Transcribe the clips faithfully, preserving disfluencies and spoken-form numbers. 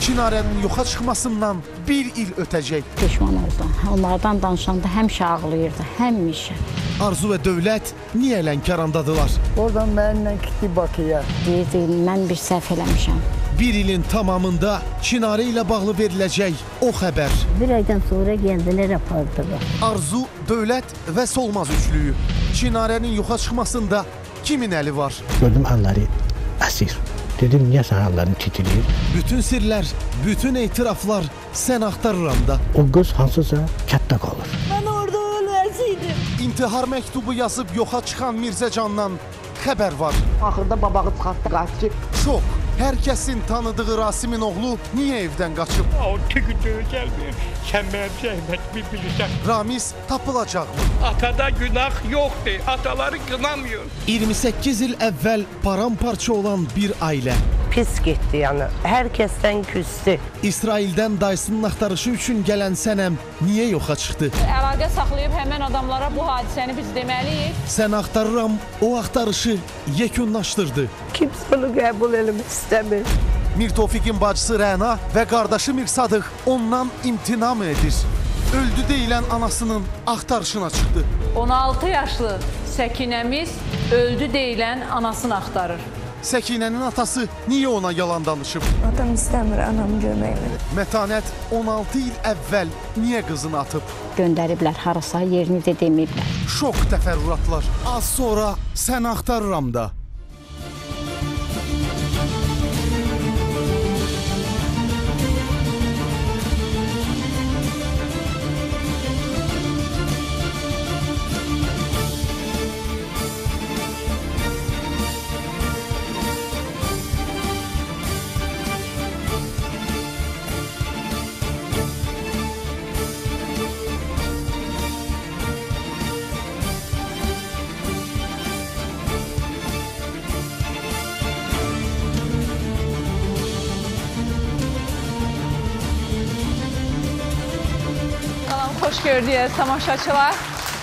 Çinarənin yoxa çıxmasından bir il ötəcək. Peşman oldu. Onlardan danışanda həmişə ağlayırdı, həmişə. Arzu və Dövlət niyə Lənkərandadılar? Oradan mənimlə getdi Bakıya. Deyirdi, mən bir səhv eləmişəm. Bir ilin tamamında Çinarə ilə bağlı veriləcək o xəbər. Bir aydan sonra gəldilər, apardılar. Arzu, Dövlət və Solmaz üçlüyü. Çinarənin yoxa çıxmasında kimin əli var? Gördüm əlləri əsir. Dedim, niyə sən əllərin titrir? Bütün sirlər, bütün etiraflar sən axtarıram da. O qız hansısa kətdə qalır. Mən orada öləcəydim. İntihar məktubu yazıb yoxa çıxan Mirzəcandan xəbər var. Axırda babağı çıxartdı, qaçdı. Şok. Hər kəsin tanıdığı Rasimin oğlu niyə evdən qaçıb? O tüqüdüğü gəlməyib. Sən mənim zəhmətimi bilirsən. Ramiz tapılacaqmı? Atada günah yoxdur. Ataları qınamıyor. iyirmi səkkiz il əvvəl paramparça olan bir ailə. Pis getdi yəni. Hər kəsdən küstü. İsraildən dayısının axtarışı üçün gələn Sənəm niyə yoxa çıxdı? Əlaqə saxlayıb həmən adamlara bu hadisəni biz deməliyik. Sən axtarıram, o axtarışı yekunlaşdırdı. Kimsə onu qəbul eləmək istəmir. Mir Tofiqin bacısı Rəna və qardaşı Mir Sadıq ondan imtina mı edir? Öldü deyilən anasının axtarışına çıxdı. on altı yaşlı Səkinəmiz öldü deyilən anasını axtarır. Səkinənin atası niyə ona yalan danışıb? Adam istəmir anamı görməyimi. Mətanət on altı il əvvəl niyə qızını atıb? Göndəriblər harasa, yerini də deməyiblər. Şok təfərrüatlar. Az sonra sən axtarıram da. Xoş gördük tamaşaçılar.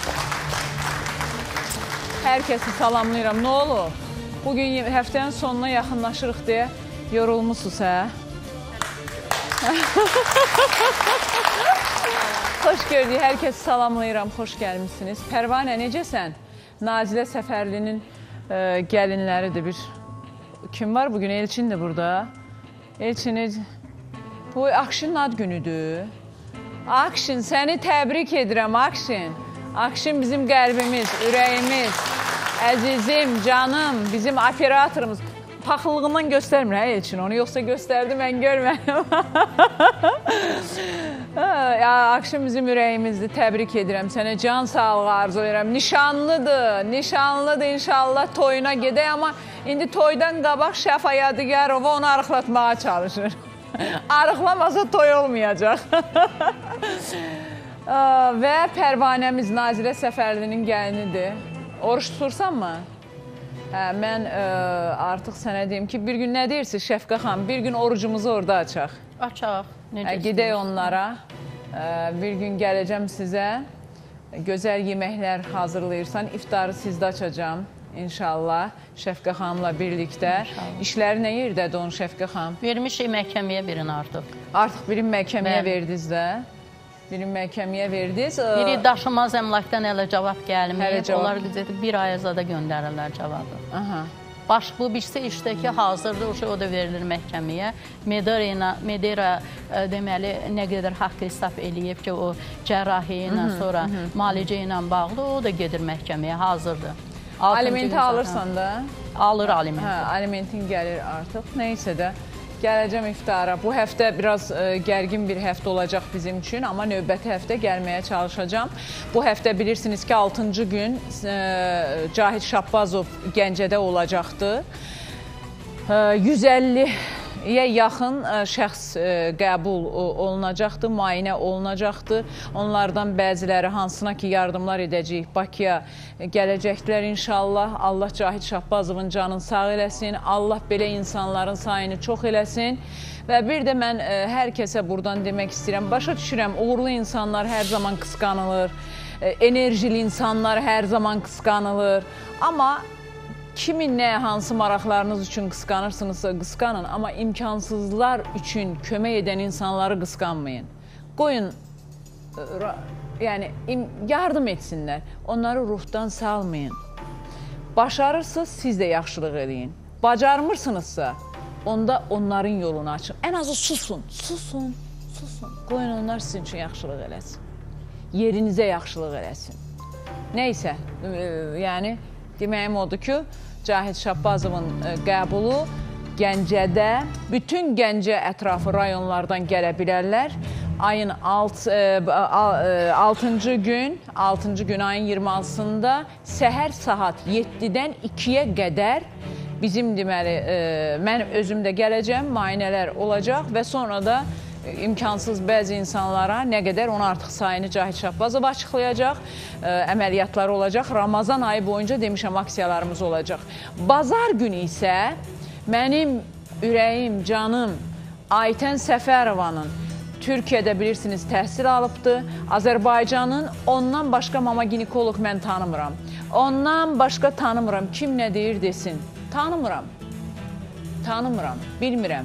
Hər kəsi salamlayıram. Nə olur? Bugün həftənin sonuna yaxınlaşırıq deyə yorulmuşsunuz, hə? Xoş gördük, hər kəsi salamlayıram. Xoş gəlmişsiniz. Pərvanə, necəsən? Nazilə Səfərlinin e, gəlinləridir bir. Kim var bugün? Elçin də burada. Elçin, bu Akşinin ad günüdür. Akşin, səni təbrik edirəm, Akşin. Akşin bizim qəlbimiz, ürəyimiz, əzizim, canım, bizim operatorumuz. Paxıllığından göstərmir, hə Elçin onu, yoxsa göstərdi, mən görmədim. Akşin bizim ürəyimizdir, təbrik edirəm, sənə can sağlığı arzu edirəm. Nişanlıdır, nişanlıdır, inşallah toyuna gedək, amma indi toydan qabaq Şəfa Yadigarova onu arıqlatmağa çalışır. Arıqlamasa toy olmayacaq. Və Pərvanəmiz Nazilə Səfərlinin gəlinidir. Oruç tutursan mı? Hə, mən ə, artıq sənə deyim ki, bir gün nə deyirsiz Şəfqə xanım? Bir gün orucumuzu orada açaq. Açaq. Hə, gedək onlara. Ə, bir gün gələcəm sizə. Gözəl yeməklər hazırlayırsan, iftarı sizdə açacağım. İnşallah Şəfqə xanımla birlikdə. İnşallah. İşləri nə yerdədir onun Şəfqə xanım? Vermişik məhkəməyə birini artıq. Artıq birini məhkəməyə Bəli. verdiniz də. Birini məhkəməyə verdiniz. Biri daşınmaz əmlakdan hələ cavab gəlməyib. cavab. Onlar qızəti bir ay azada göndərirlər cavabı. Aha. Baş bu birisi işdəki hazırdır, o şey o da verilir məhkəməyə. Medera, Medera e, deməli nə qədər haqq hesab eləyib ki, o cərrahi ilə sonra müalicə ilə bağlı o da gedir məhkəməyə, hazırdır. Alimenti alırsan da? Alır alimenti. Hə, alimentin gəlir artıq. Neysə də gələcəm iftara. Bu həftə biraz ə, gərgin bir həftə olacaq bizim üçün, amma növbəti həftə gəlməyə çalışacağım. Bu həftə bilirsiniz ki, altıncı gün ə, Cahid Şabbazov Gəncədə olacaqdı. Ə, yüz əlliyə yaxın ə, şəxs ə, qəbul olunacaqdı, müayinə olunacaqdı. Onlardan bəziləri hansına ki, yardımlar edəcəyik Bakıya gələcəkdilər inşallah. Allah Cahid Şabbazovun canını sağ eləsin. Allah belə insanların sayını çox eləsin. Və bir də mən ə, hər kəsə buradan demək istəyirəm. Başa düşürəm, uğurlu insanlar hər zaman qısqanılır. Ə, enerjili insanlar hər zaman qısqanılır. Amma kimin nə, hansı maraqlarınız üçün qısqanırsınızsa qısqanın, amma imkansızlar üçün kömək edən insanları qısqanmayın. Qoyun, yəni yardım etsinlər, onları ruhdan salmayın. Başarırsınız, siz də yaxşılıq eləyin. Bacarmırsınızsa, onda onların yolunu açın. Ən azı susun, susun, susun. Qoyun onlar sizin üçün yaxşılıq eləsin. Yerinizə yaxşılıq eləsin. Neysə, yəni deməyim odur ki, Cahid Şahbazovun qəbulu Gəncədə, bütün Gəncə ətrafı rayonlardan gələ bilərlər. Ayın altıncı gün, altıncı gün ayın iyirmi altısında səhər saat yeddidən ikiyə qədər bizim deməli, mən özüm də gələcəm, müayinələr olacaq və sonra da imkansız bəzi insanlara nə qədər onu artıq sayını Cahid Şahbazov açıqlayacaq, əməliyyatları olacaq. Ramazan ayı boyunca demişəm aksiyalarımız olacaq. Bazar günü isə mənim ürəyim, canım Aytən Səfərovanın Türkiyədə bilirsiniz təhsil alıbdır. Azərbaycanın ondan başqa mama ginekoloq mən tanımıram. Ondan başqa tanımıram. Kim nə deyir desin. Tanımıram. Tanımıram. Bilmirəm.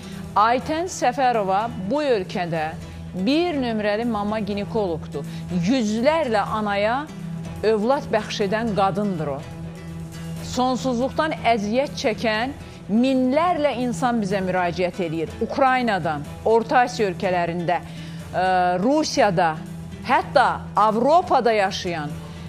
Aytən Səfərova bu ölkədə bir nömrəli mama ginekoloqdur. Yüzlərlə anaya övlad bəxş edən qadındır o. Sonsuzluqdan əziyyət çəkən minlərlə insan bizə müraciət edir. Ukraynadan, Orta Asiya ölkələrində, Rusiyada, hətta Avropada yaşayan,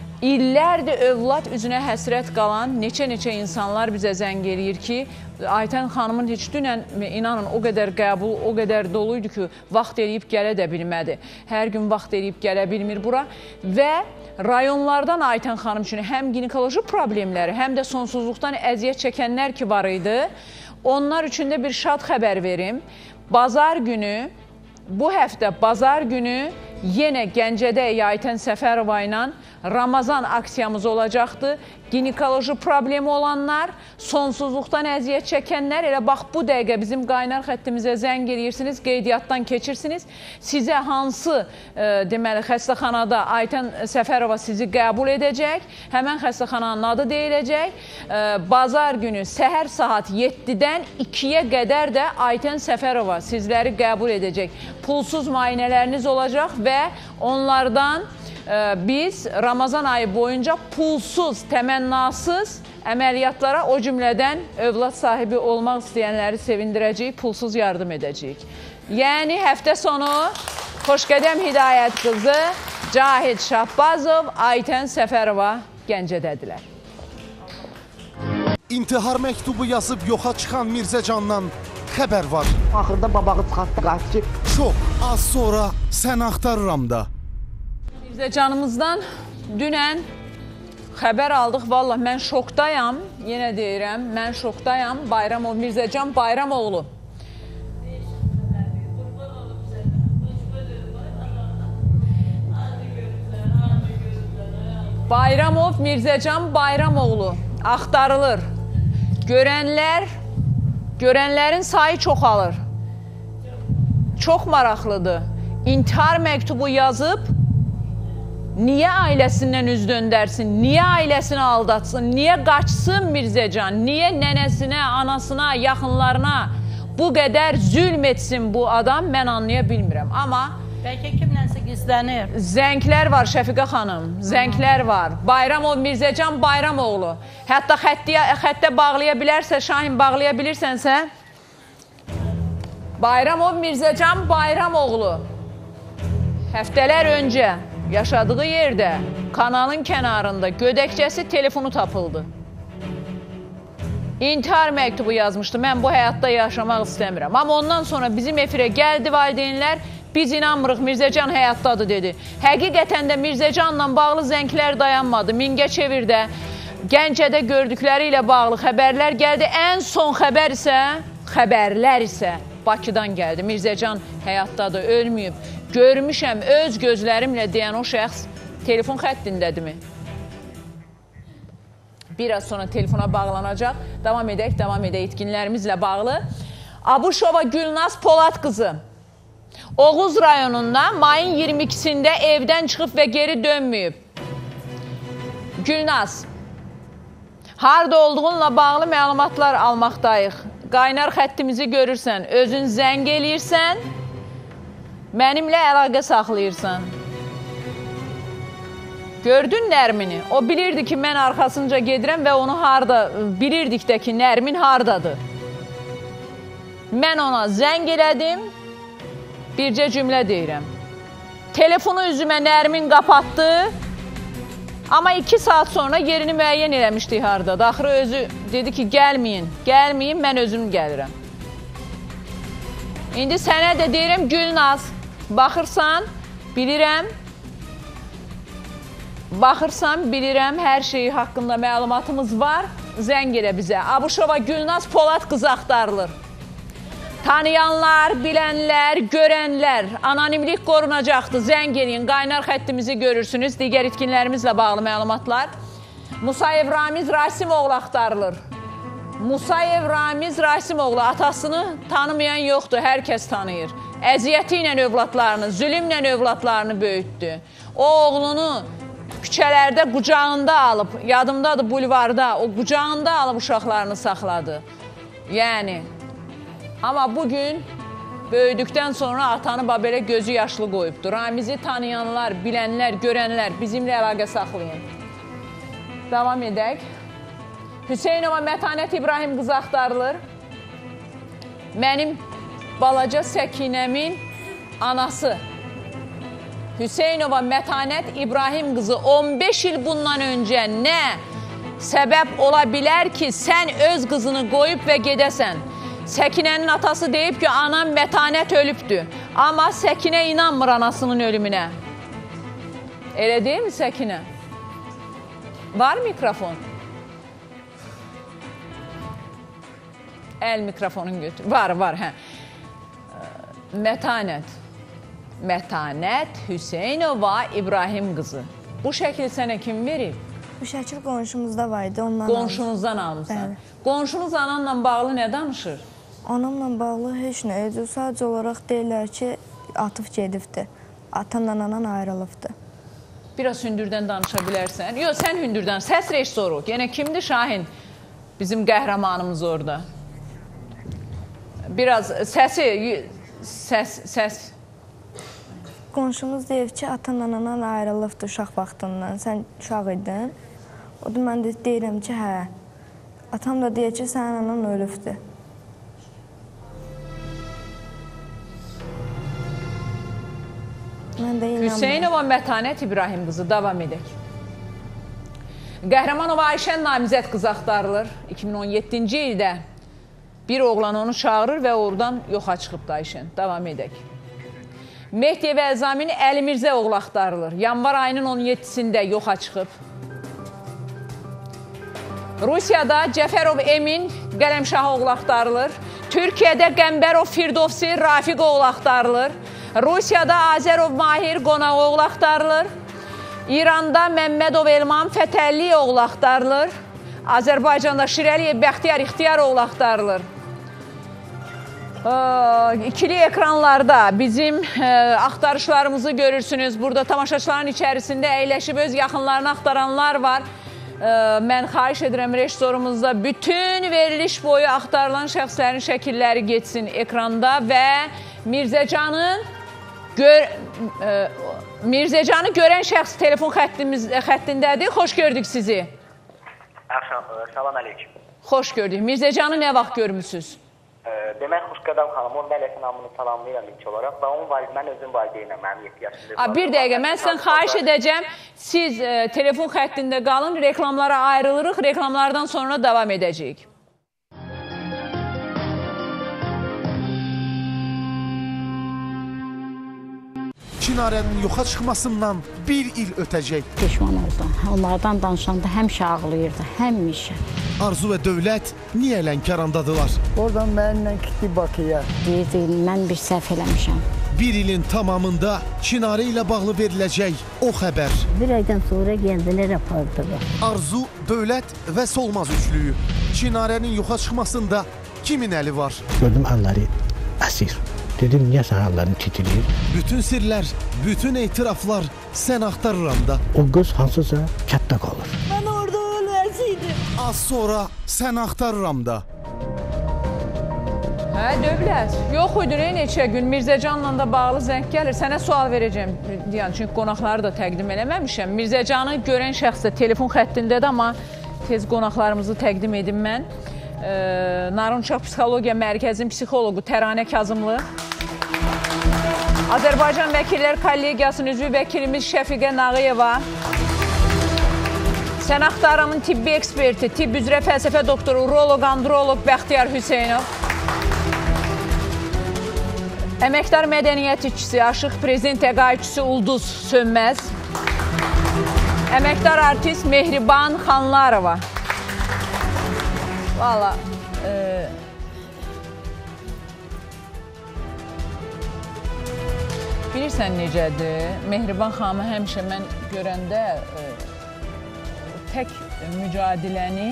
illərdir övlad üzünə həsrət qalan neçə-neçə insanlar bizə zəng eləyir ki, Aytən xanımın heç dünən, inanın, o qədər qəbul, o qədər doluydu ki, vaxt eləyib gələ də bilmədi. Hər gün vaxt eləyib gələ bilmir bura və rayonlardan Aytən xanım üçün həm ginekoloji problemləri, həm də sonsuzluqdan əziyyət çəkənlər ki var idi, onlar üçün də bir şad xəbər verim. Bazar günü, bu həftə bazar günü yenə Gəncədə Aytən Səfərova ilə Ramazan aksiyamız olacaqdır. Ginekoloji problemi olanlar, sonsuzluqdan əziyyət çəkənlər, elə bax bu dəqiqə bizim qaynar xəttimizə zəng eləyirsiniz, qeydiyyatdan keçirsiniz. Sizə hansı e, deməli xəstəxanada Aytən Səfərova sizi qəbul edəcək, həmən xəstəxananın adı deyiləcək. E, bazar günü səhər saat yeddidən ikiyə qədər də Aytən Səfərova sizləri qəbul edəcək. Pulsuz müayinələriniz olacaq və onlardan biz Ramazan ayı boyunca pulsuz, təmənnasız əməliyyatlara, o cümlədən övlad sahibi olmaq istəyənləri sevindirəcəyik, pulsuz yardım edəcəyik. Yəni, həftə sonu Xoşqədəm Hidayət qızı Cahid Şahbazov, Aytən Səfərova Gəncədədirlər. İntihar məktubu yazıb yoxa çıxan Mirzəcandan xəbər var. Axırda babağı çıxartdı, qaçdı. Çox az sonra sən axtarıram da. Mirzəcanımızdan dünən xəbər aldıq. Vallahi mən şokdayam. Yenə deyirəm, mən şokdayam. Bayramov, Mirzəcan Bayramoğlu. Bayramov, Mirzəcan Bayramoğlu axtarılır. Görənlər, görənlərin sayı çoxalır. Çox maraqlıdır. İntihar məktubu yazıb, niyə ailəsindən üz döndərsin, niyə ailəsini aldatsın, niyə qaçsın Mirzəcan, niyə nənəsinə, anasına, yaxınlarına bu qədər zülm etsin bu adam, mən anlaya bilmirəm. Amma bəlkə kimlənsə gizlənir. Zənglər var Şəfiqə xanım, zənglər var. Bayramov, Mirzəcan Bayramoğlu. Hətta xəttə, xəttə bağlaya bilərsə, Şahin bağlaya bilirsənsə, Bayramov, Mirzəcan Bayramoğlu. Həftələr öncə yaşadığı yerdə, kanalın kənarında gödəkcəsi telefonu tapıldı. İntihar məktubu yazmışdı, mən bu həyatda yaşamaq istəmirəm. Amma ondan sonra bizim efirə gəldi valideynlər, biz inanmırıq, Mirzəcan həyatdadır dedi. Həqiqətən də Mirzəcanla bağlı zənglər dayanmadı. Mingəçevirdə, Gəncədə gördükləri ilə bağlı xəbərlər gəldi. Ən son xəbər isə, xəbərlər isə Bakıdan gəldi. Mirzəcan həyatdadır, ölməyib. Görmüşəm, öz gözlərimlə deyən o şəxs telefon xəttindədirmi? Biraz sonra telefona bağlanacaq. Davam edək, davam edək etkinlərimizlə bağlı. Abuşova Gülnaz Polad qızı Oğuz rayonunda mayın iyirmi ikisində evdən çıxıb və geri dönməyib. Gülnaz, Harda olduğunla bağlı məlumatlar almaqdayıq. Qaynar xəttimizi görürsən, özün zəng eləyirsən, mənimlə əlaqə saxlayırsan. Gördün Nərmini? O bilirdi ki, mən arxasınca gedirəm və onu harda, bilirdik də ki, Nərmin hardadır. Mən ona zəng elədim, bircə cümlə deyirəm. Telefonu üzümə Nərmin qapatdı, amma iki saat sonra yerini müəyyən eləmişdik harada. Daxırı özü dedi ki, gəlməyin, gəlməyin, mən özüm gəlirəm. İndi sənə də deyirəm, Gülnaz, baxırsan, bilirəm, baxırsan, bilirəm, hər şeyi haqqında məlumatımız var, zəng elə bizə. Abuşova Gülnaz Polad qızı axtarılır. Tanıyanlar, bilənlər, görənlər, anonimlik qorunacaqdır. Zəng eləyin, qaynar xəttimizi görürsünüz. Digər itkinlərimizlə bağlı məlumatlar. Musayev Ramiz Rasimoğlu axtarılır. Musayev Ramiz Rasimoğlu atasını tanımayan yoxdur, hər kəs tanıyır. Əziyyəti ilə övladlarını, zülümlə övladlarını böyütdü. O oğlunu küçələrdə qucağında alıb, yadımdadır bulvarda, o qucağında alıb uşaqlarını saxladı. Yəni... Amma bugün böyüdükdən sonra atanı babelə gözü yaşlı qoyubdur. Ramizi tanıyanlar, bilənlər, görənlər bizimlə əlaqə saxlayın. Davam edək. Hüseynova Mətanət İbrahim qızı axtarılır. Mənim balaca Səkinəmin anası. Hüseynova Mətanət İbrahim qızı on beş il bundan öncə nə səbəb ola bilər ki, sən öz qızını qoyub və gedəsən? Səkinənin atası deyib ki, anam Mətanət ölübdür. Amma Səkinə inanmır anasının ölümünə. Elə deyil mi Səkinə? Var mikrofon? Əl mikrofonun götür. Var, var, hə. Mətanət. Mətanət Hüseynova İbrahim qızı. Bu şəkil sənə kim verib? Bu şəkil qonşumuzda var idi. Qonşunuzdan almışsan. Qonşunuz ananla bağlı nə danışır? Anamla bağlı heç nə. Sadəcə olaraq deyirlər ki, atıb gedibdir. Atamla anan ayrılıbdır. Biraz hündürdən danışa bilərsən. Yox, sən hündürdən. Səs reş soruq. Yəni, kimdir Şahin? Bizim qəhrəmanımız orada. Biraz səsi, səs, səs. Qonşumuz deyir ki, atamla anan ayrılıbdır uşaq vaxtından. Sən uşaq idin. O da mən də deyirəm ki, hə. Atam da deyir ki, sənin anan ölübdür. Hüseynova Mətanət İbrahim qızı, davam edək. Qəhrəmanova Ayşən Namizət qızı axtarılır. iki min on yeddinci ildə bir oğlan onu çağırır və oradan yoxa çıxıbdı Ayşən. Davam edək. Mehdiyev Əzamin Əli Mirzə oğlu axtarılır. Yanvar ayının on yeddisində yoxa çıxıb. Rusiyada Cəfərov Emin Qələmşah oğlu axtarılır. Türkiyədə Qəmbərov Firdovsi Rafiq oğlu axtarılır. Rusiyada Azərov Mahir Qonaq oğlu axtarılır. İranda Məmmədov Elman Fətəlli oğlu axtarılır. Azərbaycanda Şirəliyev Bəxtiyar İxtiyar oğlu axtarılır. İkili ekranlarda bizim axtarışlarımızı görürsünüz. Burada tamaşaçıların içərisində əyləşib öz yaxınlarını axtaranlar var. Mən xahiş edirəm rejissorumuzda bütün veriliş boyu axtarılan şəxslərin şəkilləri geçsin ekranda və Mirzəcanın gör, e, Mirzəcanı görən şəxs telefon xəttimiz, xəttindədir. Xoş gördük sizi. Axşam, salam əleykum. Xoş gördük. Mirzəcanı nə vaxt görmüsünüz? Demək, Xoşqədəm xanım, onun ailəsi namını salamlayıram ilk olaraq və onun valid, mən özüm valideynəm, mənim yeddi yaşında. Bir dəqiqə, mən sizdən xahiş edəcəm, siz e, telefon xəttində qalın, reklamlara ayrılırıq, reklamlardan sonra davam edəcəyik. Çinarənin yoxa çıxmasından bir il ötəcək. Peşman oldu. Onlardan danışanda həmişə ağlayırdı, həmişə. Arzu və Dövlət niyə Lənkərandadılar? Oradan mənimlə getdi Bakıya. Deyirdi, mən bir səhv eləmişəm. Bir ilin tamamında Çinarə ilə bağlı veriləcək o xəbər. Bir aydan sonra gəldilər apardılar. Arzu, Dövlət və Solmaz üçlüyü. Çinarənin yoxa çıxmasında kimin əli var? Gördüm əlləri əsir. Dedim, niyə sən əllərini titrir? Bütün sirlər, bütün etiraflar sən axtarıram da. O qız hansısa kətdə qalır. Mən orada öləcəydim. Az sonra sən axtarıram da. Hə, dövlət. Yox idi, neçə gün Mirzəcanla da bağlı zəng gəlir. Sənə sual verəcəm. Yəni, çünki qonaqları da təqdim eləməmişəm. Mirzəcanı görən şəxs də telefon xəttindədir, amma tez qonaqlarımızı təqdim edim mən. E, Narınçaq Psixologiya Mərkəzinin psixoloqu Təranə Kazımlı. Azərbaycan Vəkillər Kollegiyasının üzvü vəkilimiz Şəfiqə Nağıyeva. Sən Axtaramın tibbi eksperti, tibb üzrə fəlsəfə doktoru, uroloq, androloq Bəxtiyar Hüseynov. Əməkdar mədəniyyət işçisi, Aşıq Prezident təqaüdçüsü Ulduz Sönməz. Əməkdar artist Mehriban Xanlarova. Valla... E, bilirsən necədir? Mehriban xanımı həmişə mən görəndə e, tək mücadiləni,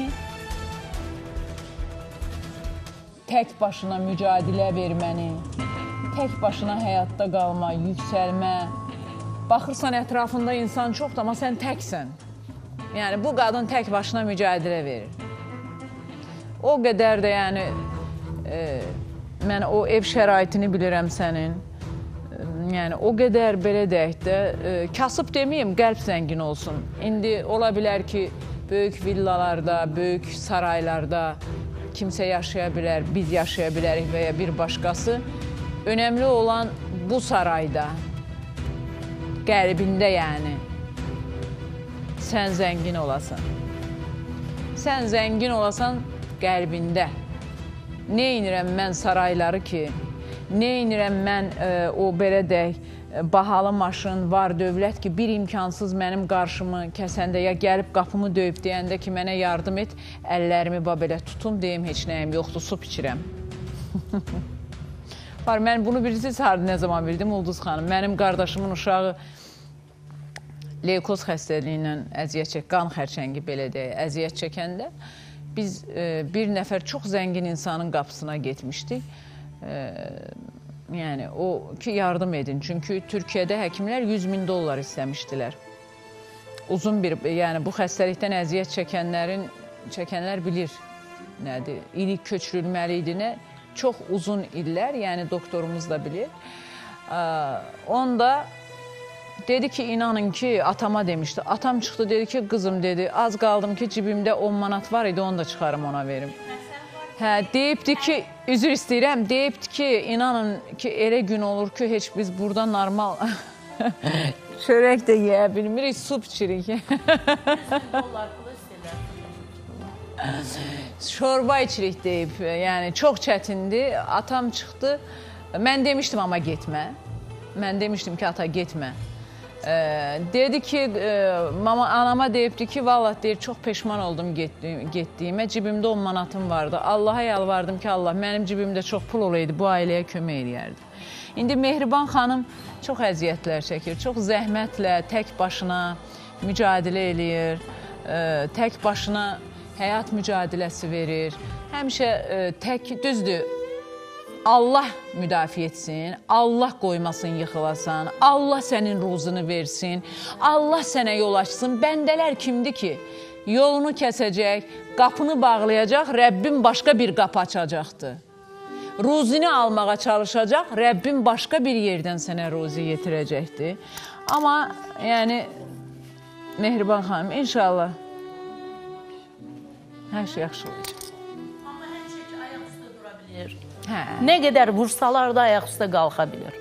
tək başına mücadilə verməni, tək başına həyatda qalma, yüksəlmə. Baxırsan ətrafında insan çoxdur, amma sən təksən. Yəni, bu qadın tək başına mücadilə verir. O qədər də, yəni, e, mən o ev şəraitini bilirəm sənin. Yəni, o qədər belə deyək də, e, kasıb deməyim, qəlb zəngin olsun. İndi ola bilər ki, böyük villalarda, böyük saraylarda kimsə yaşaya bilər, biz yaşaya bilərik və ya bir başqası. Önəmli olan bu sarayda, qəlbində yəni, sən zəngin olasan. Sən zəngin olasan qəlbində. Nə inirəm mən sarayları ki, nə inirəm mən e, o belə deyək, bahalı maşın, var dövlət ki, bir imkansız mənim qarşımı kəsəndə, ya gəlib qapımı döyüb deyəndə ki, mənə yardım et, əllərimi belə tutum, deyim, heç nəyim yoxdur, su içirəm. Var, mən bunu bilirsiniz, harada nə zaman bildim, Ulduz xanım. Mənim qardaşımın uşağı leykoz xəstəliyi əziyyət çək, qan xərçəngi belə deyək, əziyyət çəkəndə biz e, bir nəfər çox zəngin insanın qapısına getmişdik. E, yəni, o ki, yardım edin. Çünki Türkiyədə həkimlər yüz min dollar istəmişdilər. Uzun bir, yəni bu xəstəlikdən əziyyət çəkənlərin, çəkənlər bilir nədir, ilik köçürülməli idi, nə? Çox uzun illər, yəni doktorumuz da bilir. Onda dedi ki, inanın ki, atama demişdi. Atam çıxdı, dedi ki, qızım dedi, az qaldım ki, cibimdə on manat var idi, onu da çıxarım ona verim. Hə, deyibdi ki, üzr istəyirəm, deyibdi ki, inanın ki, elə gün olur ki, heç biz burada normal çörək də yeyə bilmirik, su içirik. Şorba içirik deyib, yəni çox çətindir. Atam çıxdı, mən demişdim amma getmə. Mən demişdim ki, ata getmə. E, dedi ki, e, mama, anama deyibdi ki, vallahi deyir, çox peşman oldum getdiyimə. Cibimdə on manatım vardı. Allaha yalvardım ki, Allah, mənim cibimdə çox pul olaydı, bu ailəyə kömək eləyərdi. İndi Mehriban xanım çox əziyyətlər çəkir, çox zəhmətlə, tək başına mücadilə eləyir, e, tək başına həyat mücadiləsi verir. Həmişə e, tək, düzdür, Allah müdafiə etsin, Allah qoymasın yıxılasan, Allah sənin ruzunu versin, Allah sənə yol açsın. Bəndələr kimdir ki, yolunu kəsəcək, qapını bağlayacaq, Rəbbim başqa bir qapı açacaqdır. Ruzini almağa çalışacaq, Rəbbim başqa bir yerdən sənə ruzi yetirəcəkdir. Amma, yəni, Mehriban xanım, inşallah, hər şey yaxşı olacaq. Amma həmişə ki, ayaq üstə dura bilir. Hə. Nə qədər vursalar da ayaq üstə qalxa bilir.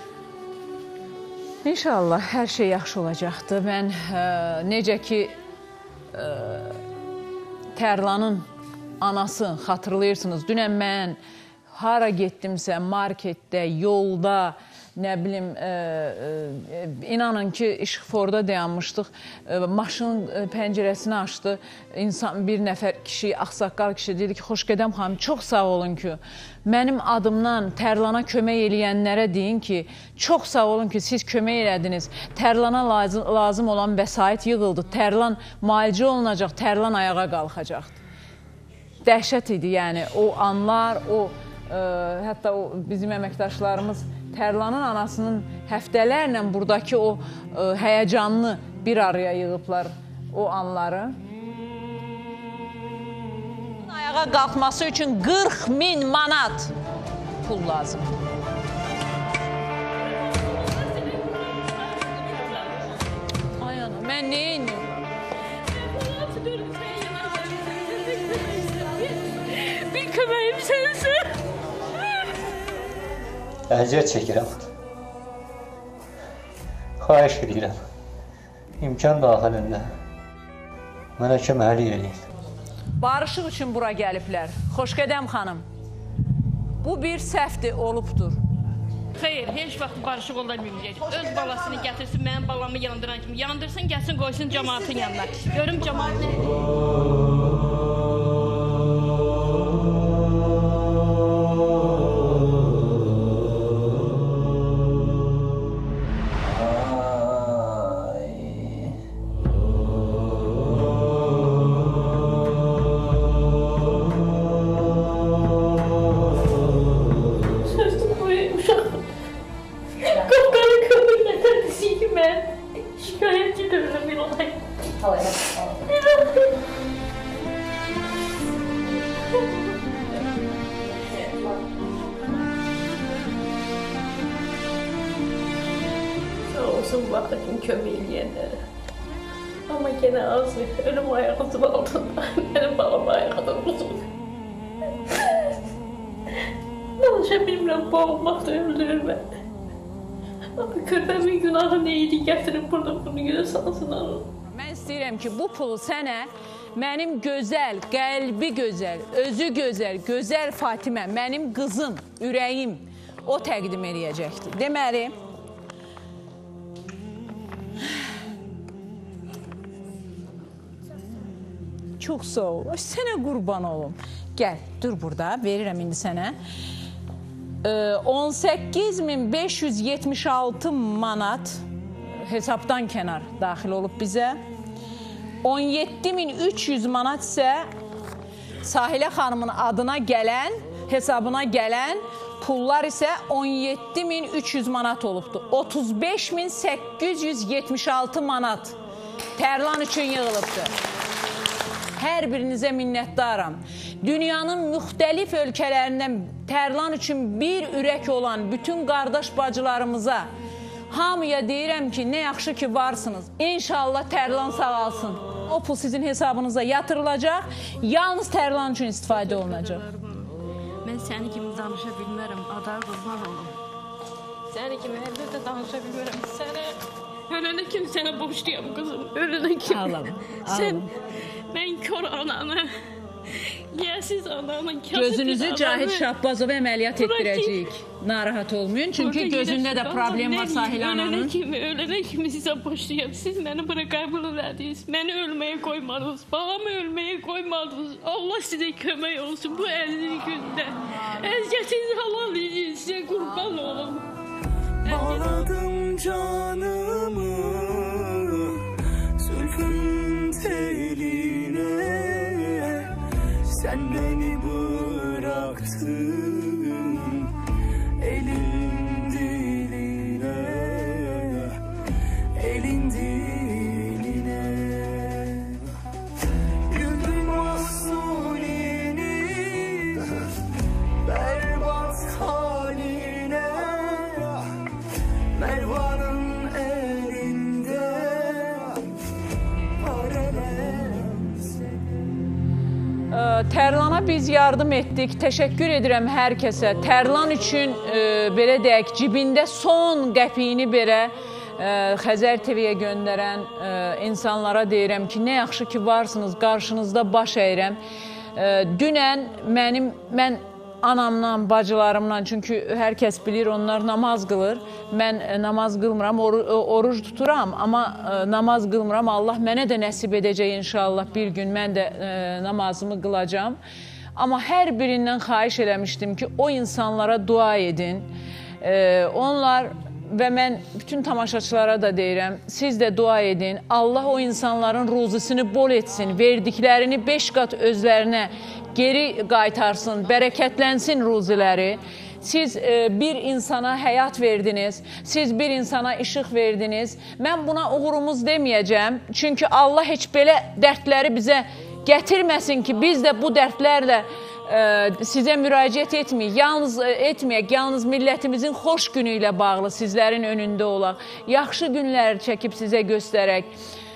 İnşallah, hər şey yaxşı olacaqdır. Mən ə, necə ki, ə, Tərlanın anası, xatırlayırsınız, dünən mən hara getdimsə, marketdə, yolda, nə bilim, e, e, inanın ki, işıqforda dayanmışdıq, e, maşının e, pəncərəsini açdı, insan, bir nəfər kişi, ağsaqqal kişi dedi ki, Xoşqədəm xanım, çox sağ olun ki, mənim adımdan Tərlana kömək eləyənlərə deyin ki, çox sağ olun ki, siz kömək elədiniz, Tərlana lazım, lazım olan vəsait yığıldı, Tərlan müalicə olunacaq, Tərlan ayağa qalxacaqdır. Dəhşət idi, yəni, o anlar, o, e, hətta o bizim əməkdaşlarımız Tərlanın anasının həftələrlə buradakı o ə, həyəcanlı bir araya yığıblar o anları. ayağa qalxması üçün qırx min manat pul lazımdır. Ay ana, mən neyim? Bir köməyim sənsin. Əziyyət çəkirəm. Xahiş edirəm. İmkan daxilində mənə köməklik edin. Barışıq üçün bura gəliblər. Xoşqədəm xanım. Bu bir səhvdir, olubdur. Xeyr, heç vaxt barışıq olmayacaq. Öz balasını gətirsin, mənim balamı yandıran kimi. Yandırsın, gəlsin, qoysun cəmaatın yanına. Görüm cəmaat nə edir. Olsun vaxtın kömək eləyənlərə. Amma yenə az ölüm ayağımızın altında. Mənim balam ayağıda uzun. Danışa bilmirəm, boğulmaq da öldürür məni. Amma körpəmin günahı neydi, gətirib burada bunu görə salsın alın. Mən istəyirəm ki, bu pulu sənə mənim gözəl, qəlbi gözəl, özü gözəl, gözəl Fatimə, mənim qızım, ürəyim o təqdim eləyəcəkdir. Deməli, çox sağ ol. Sənə qurban olum. Gəl, dur burada. Verirəm indi sənə. on səkkiz min beş yüz yetmiş altı manat hesabdan kənar daxil olub bizə. on yeddi min üç yüz manat isə Sahilə xanımın adına gələn, hesabına gələn pullar isə on yeddi min üç yüz manat olubdur. otuz beş min səkkiz yüz yetmiş altı manat Tərlan üçün yığılıbdır. Hər birinizə minnətdaram. Dünyanın müxtəlif ölkələrindən Tərlan üçün bir ürək olan bütün qardaş bacılarımıza hamıya deyirəm ki, nə yaxşı ki varsınız. İnşallah Tərlan sağalsın. O pul sizin hesabınıza yatırılacaq. Yalnız Tərlan üçün istifadə olunacaq. Mən səni kimi danışa bilmərəm, adar qurban olum. Səni kimi əlbəttə danışa bilmərəm. Sənə, ölənə kimi sənə borçluyam qızım. Ölənə kimi. Ağlama, Sən, mən kör ananı, yəsiz ananı, gözünüzü Cahid Şahbazova əməliyyat etdirəcəyik. Narahat olmayın, çünki gözündə də problem var Sahilə ananın. Ölənə kimi, ölənə kimi sizə borçluyam. Siz məni bura qəbul elədiniz. Məni ölməyə qoymadınız. Balamı ölməyə qoymadınız. Allah sizə kömək olsun bu əziz gündə. Əziyyətinizi halal edin, sizə qurban olun. Bağladım canımı zülfün teline, sen beni bıraktın elin diline, elin diline. Güldüm mahzunini berbat haline, Mervan'ın elinde Tərlana biz yardım etdik. Təşəkkür edirəm hər kəsə. Tərlan üçün e, belə deyək, cibində son qəpiyini belə e, Xəzər T V-yə göndərən e, insanlara deyirəm ki, nə yaxşı ki varsınız, qarşınızda baş əyirəm. E, dünən mənim, mən anamla, bacılarımla, çünki hər kəs bilir, onlar namaz qılır. Mən e, namaz qılmıram, or oruc tuturam, amma e, namaz qılmıram. Allah mənə də nəsib edəcək inşallah bir gün mən də e, namazımı qılacam. Amma hər birindən xahiş eləmişdim ki, o insanlara dua edin. E, onlar və mən bütün tamaşaçılara da deyirəm, siz də dua edin. Allah o insanların ruzisini bol etsin, verdiklərini beş qat özlərinə geri qaytarsın, bərəkətlənsin ruziləri. Siz e, bir insana həyat verdiniz, siz bir insana işıq verdiniz. Mən buna uğurumuz deməyəcəm, çünki Allah heç belə dərdləri bizə gətirməsin ki, biz də bu dərdlərlə ə, sizə müraciət etməyək, yalnız ə, etməyək, yalnız millətimizin xoş günü ilə bağlı sizlərin önündə olaq, yaxşı günlər çəkib sizə göstərək.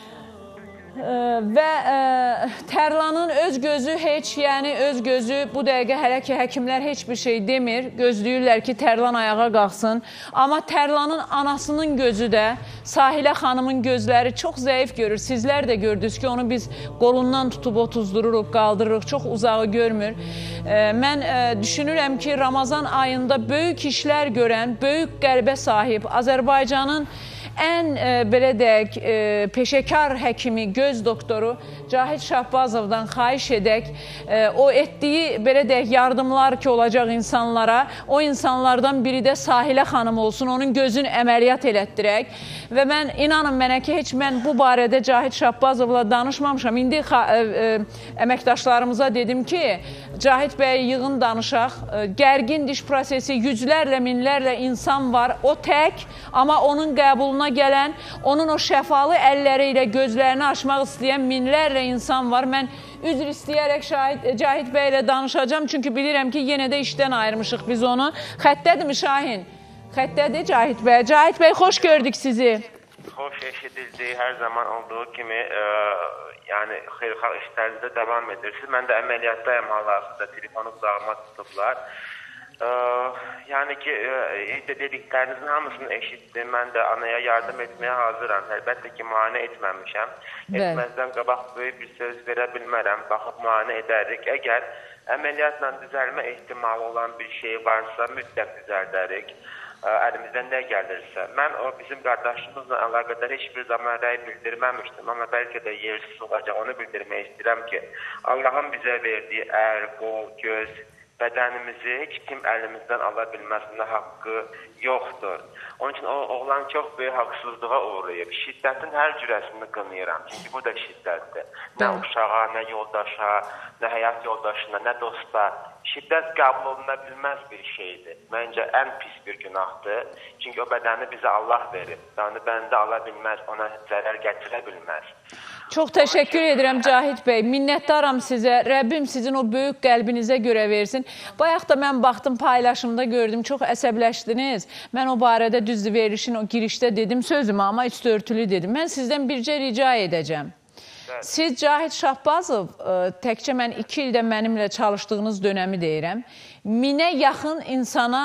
Və ə, Tərlanın öz gözü heç, yəni öz gözü bu dəqiqə hələ ki həkimlər heç bir şey demir, gözləyirlər ki Tərlan ayağa qalxsın, amma Tərlanın anasının gözü də, Sahilə xanımın gözləri çox zəif görür, sizlər də gördünüz ki onu biz qolundan tutub otuzdururuq, qaldırırıq, çox uzağı görmür. Ə, mən ə, düşünürəm ki Ramazan ayında böyük işlər görən, böyük qəlbə sahib Azərbaycanın ən e, belə deyək, e, peşəkar həkimi, göz doktoru Cahit Şahbazovdan xahiş edək, e, o etdiyi belə deyək, yardımlar ki olacaq insanlara, o insanlardan biri də Sahilə xanım olsun, onun gözünü əməliyyat elətdirək. Və mən, inanın mənə ki, heç mən bu barədə Cahit Şahbazovla danışmamışam. İndi e, e, əməkdaşlarımıza dedim ki, Cahit bəy yığın danışaq, e, gərgin diş prosesi, yüzlərlə, minlərlə insan var, o tək, amma onun qəbuluna gələn, onun o şəfalı əlləri ilə gözlərini açmaq istəyən minlərlə insan var. Mən üzr istəyərək Şahid, Cahit bəy ilə danışacağım, çünki bilirəm ki, yenə də işdən ayırmışıq biz onu. Xəttədirmi Şahin? Xəttədir Cahit bəy. Cahit bəy, xoş gördük sizi. Xoş eşidildi, hər zaman olduğu kimi, e, yəni xeyirxah işlərinizdə davam edirsiniz. Mən də əməliyyatdayım hal-hazırda, telefonu uzağıma tutublar. Ee, yani ki e, dediklərinizin hamısını eşitdim. Mən də anaya yardım etməyə hazıram. Əlbəttə ki, müayinə etməmişəm. Etməzdən qabaq böyük bir söz verə bilmərəm. Baxıb müayinə edərik. Əgər əməliyyatla düzəlmə ehtimalı olan bir şey varsa, mütləq düzəldərik. Əlimizdən nə gəlirsə. Mən o bizim qardaşımızla əlaqədar heç bir zaman rəy bildirməmişdim. Amma bəlkə də yersiz olacaq. Onu bildirmək istəyirəm ki, Allahın bizə verdiyi əl, qol, göz, bədənimizi heç kim əlimizdən ala bilməsinə haqqı yoxdur. Onun üçün o oğlan çox böyük haqsızlığa uğrayıb. Şiddətin hər cürəsini qınayıram. Çünki bu da şiddətdir. Nə uşağa, nə yoldaşa, nə həyat yoldaşına, nə dosta. Şiddət qəbul oluna bilməz bir şeydir. Məncə ən pis bir günahdır. Çünki o bədəni bizə Allah verib. Yəni bəndə ala bilməz, ona zərər gətirə bilməz. Çox təşəkkür edirəm Cahit bəy. Minnətdaram sizə. Rəbbim sizin o böyük qəlbinizə görə versin. Bayaq da mən baxdım, paylaşımda gördüm. Çox əsəbləşdiniz. Mən o barədə düzdür verilişin o girişdə dedim sözümü, amma üstü örtülü dedim. Mən sizdən bircə rica edəcəm. Siz Cahit Şahbazov, təkcə mən iki ildə mənimlə çalışdığınız dönəmi deyirəm. Minə yaxın insana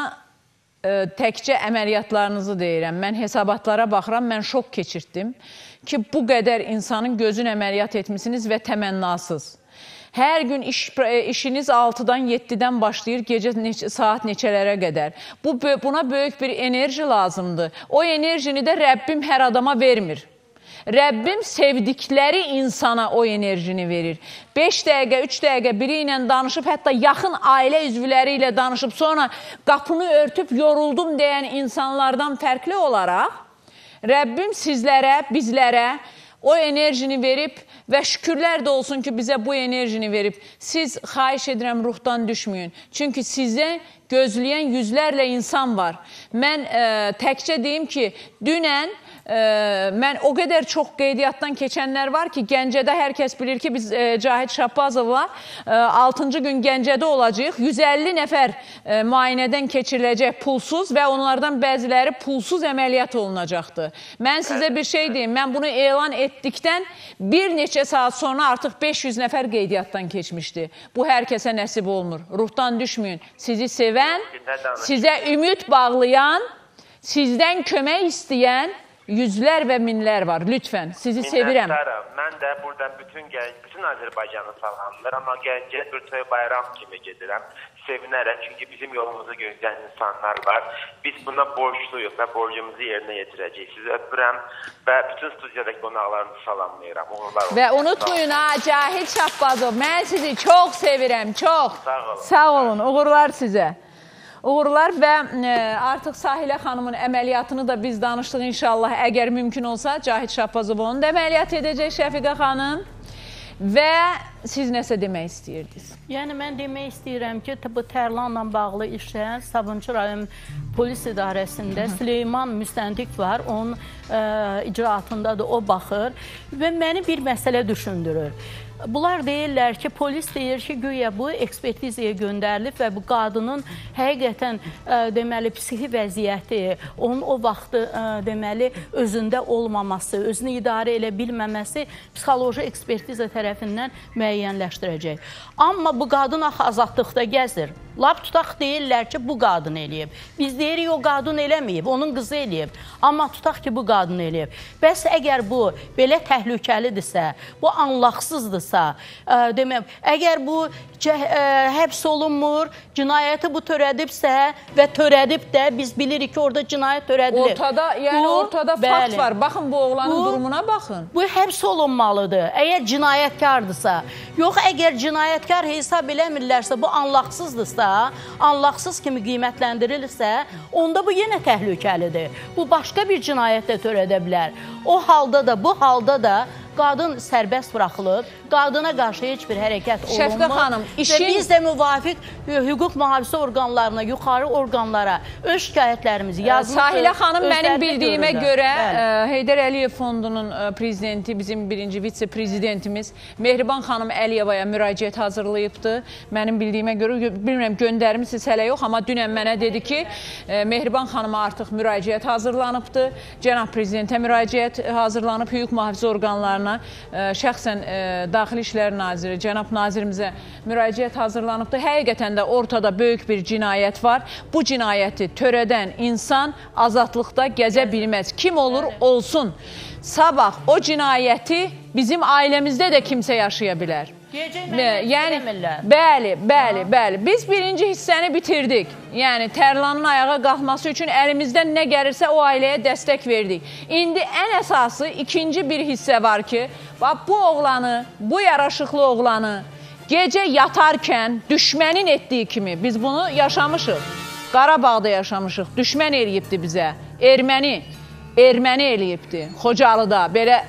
təkcə əməliyyatlarınızı deyirəm. Mən hesabatlara baxıram, mən şok keçirtdim ki, bu qədər insanın gözünü əməliyyat etmişsiniz və təmənnasız. Hər gün iş, işiniz altıdan yeddidən başlayır, gecə neç, saat neçələrə qədər. Bu, buna böyük bir enerji lazımdır. O enerjini də Rəbbim hər adama vermir. Rəbbim sevdikləri insana o enerjini verir. beş dəqiqə, üç dəqiqə biri ilə danışıb, hətta yaxın ailə üzvləri ilə danışıb, sonra qapını örtüb yoruldum deyən insanlardan fərqli olaraq, Rəbbim sizlərə, bizlərə o enerjini verib və şükürlər də olsun ki, bizə bu enerjini verib. Siz, xahiş edirəm, ruhdan düşməyin. Çünki sizə gözləyən yüzlərlə insan var. Mən ə, təkcə deyim ki, dünən ə, mən o qədər çox qeydiyyatdan keçənlər var ki, Gəncədə hər kəs bilir ki, biz ə, Cahit Şahbazovla altıncı gün Gəncədə olacaq. yüz əlli nəfər ə, müayinədən keçiriləcək pulsuz və onlardan bəziləri pulsuz əməliyyat olunacaqdır. Mən sizə bir şey deyim, mən bunu elan etdikdən bir neçə saat sonra artıq beş yüz nəfər qeydiyyatdan keçmişdi. Bu hər kəsə nəsib olmur. Ruhdan düşməyin. Sizi sevən, sizə ümid bağlayan, sizdən kömək istəyən yüzlər və minlər var. Lütfən, sizi sevirəm. Mən də buradan bütün, bütün Azərbaycanı salamlar, amma Gəncəyə bir toy bayram kimi gedirəm. Sevinərək, çünki bizim yolumuzu gözləyən insanlar var. Biz buna borçluyuq və borcumuzu yerinə yetirəcəyik. Sizi öpürəm və bütün studiyadakı qonaqlarınızı salamlayıram. Və unutmayın ha, Cahit Şahbazov, mən sizi çox sevirəm, çox. Sağ olun. Sağ olun, uğurlar sizə. Uğurlar və e, artıq Sahilə xanımın əməliyyatını da biz danışdıq inşallah. Əgər mümkün olsa Cahit Şahbazov onu da əməliyyat edəcək Şəfiqə xanım. Və siz nəsə demək istəyirdiniz? Yəni, mən demək istəyirəm ki, bu Tərlanla bağlı işə Sabunçu rayon polis idarəsində Süleyman Müstəntiq var, onun ə, icraatındadır, o baxır və məni bir məsələ düşündürür. bunlar deyirlər ki, polis deyir ki, güya bu ekspertizaya göndərilib və bu qadının həqiqətən ə, deməli, psixi vəziyyəti, onun o vaxtı ə, deməli, özündə olmaması, özünü idarə elə bilməməsi psixoloji ekspertiza tərəfindən müəyyənləşdirəcək. Amma bu qadın axı azadlıqda gəzir. Lap tutaq deyirlər ki, bu qadın eləyib. Biz deyirik, o qadın eləməyib, onun qızı eləyib. Amma tutaq ki, bu qadın eləyib. Bəs əgər bu belə təhlükəlidirsə, bu anlaqsızdırsa, ə, deməm, əgər bu ə, həbs olunmur, cinayəti bu törədibsə və törədib də biz bilirik ki, orada cinayət törədilir. Ortada, yəni bu, ortada bəli, fakt var. Baxın, bu oğlanın bu, durumuna baxın. Bu həbs olunmalıdır, əgər cinayətkardırsa. Yox, əgər cinayətkar hesab eləmirlərsə, bu anlaqsızdırsa, anlaqsız kimi qiymətləndirilirsə, onda bu yenə təhlükəlidir. Bu başqa bir cinayət də törədə bilər. O halda da, bu halda da qadın sərbəst buraxılıb, qadına qarşı heç bir hərəkət olunmur. Şəfqə xanım, işin... Və biz də müvafiq hüquq mühafizə orqanlarına, yuxarı orqanlara öz şikayətlərimizi yazmışıq. Sahilə xanım, mənim bildiyimə görə ə, Heydər Əliyev Fondunun ə, prezidenti, bizim birinci vitse-prezidentimiz Mehriban xanım Əliyevaya müraciət hazırlayıbdı. Mənim bildiyimə görə, bilmirəm, göndərmişsiniz hələ yox, amma dünən mənə dedi ki, ə, Mehriban xanıma artıq müraciət hazırlanıbdı. Cənab prezidentə müraciət hazırlanıb, hüquq mühafizə orqanlarına, ə, şəxsən ə, Daxili İşlər Naziri, cənab nazirimizə müraciət hazırlanıbdır. Həqiqətən də ortada böyük bir cinayət var. Bu cinayəti törədən insan azadlıqda gəzə bilməz. Kim olur, olsun. Sabah o cinayəti bizim ailəmizdə də kimsə yaşaya bilər. Yəni, bəli, bəli, bəli. Biz birinci hissəni bitirdik. Yəni, Tərlanın ayağa qalxması üçün əlimizdən nə gəlirsə o ailəyə dəstək verdik. İndi ən əsası ikinci bir hissə var ki, bu oğlanı, bu yaraşıqlı oğlanı gecə yatarkən düşmənin etdiyi kimi biz bunu yaşamışıq. Qarabağda yaşamışıq. Düşmən eləyibdi bizə. Erməni, erməni eləyibdi. Xocalıda belə...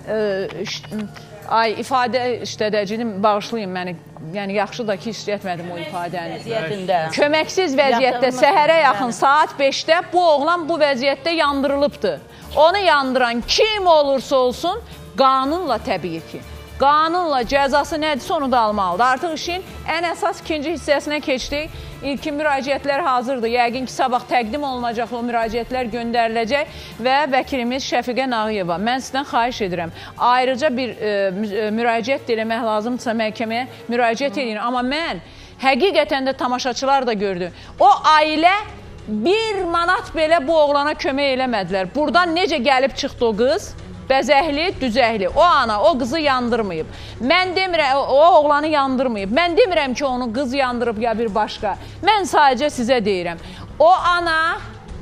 E, Ay, ifadə işlədəcəyim, bağışlayın məni. Yəni, yaxşı da ki, işlətmədim o ifadəni. Köməksiz vəziyyətdə səhərə yaxın saat beşdə bu oğlan bu vəziyyətdə yandırılıbdır. Onu yandıran kim olursa olsun, qanunla təbii ki. Qanunla cəzası nədirsə onu da almalıdır. Artıq işin ən əsas ikinci hissəsinə keçdik. İlkin müraciətlər hazırdır. Yəqin ki, sabah təqdim olunacaq, o müraciətlər göndəriləcək və vəkilimiz Şəfiqə Nağıyeva. Mən sizdən xahiş edirəm. Ayrıca bir e, müraciət eləmək lazımdırsa məhkəməyə müraciət edin. Amma mən həqiqətən də tamaşaçılar da gördü. O ailə bir manat belə bu oğlana kömək eləmədilər. Buradan necə gəlib çıxdı o qız? Bəzəkli, düzəkli. O ana o qızı yandırmayıb. Mən demirəm, o oğlanı yandırmayıb. Mən demirəm ki, onu qız yandırıb ya bir başqa. Mən sadəcə sizə deyirəm. O ana,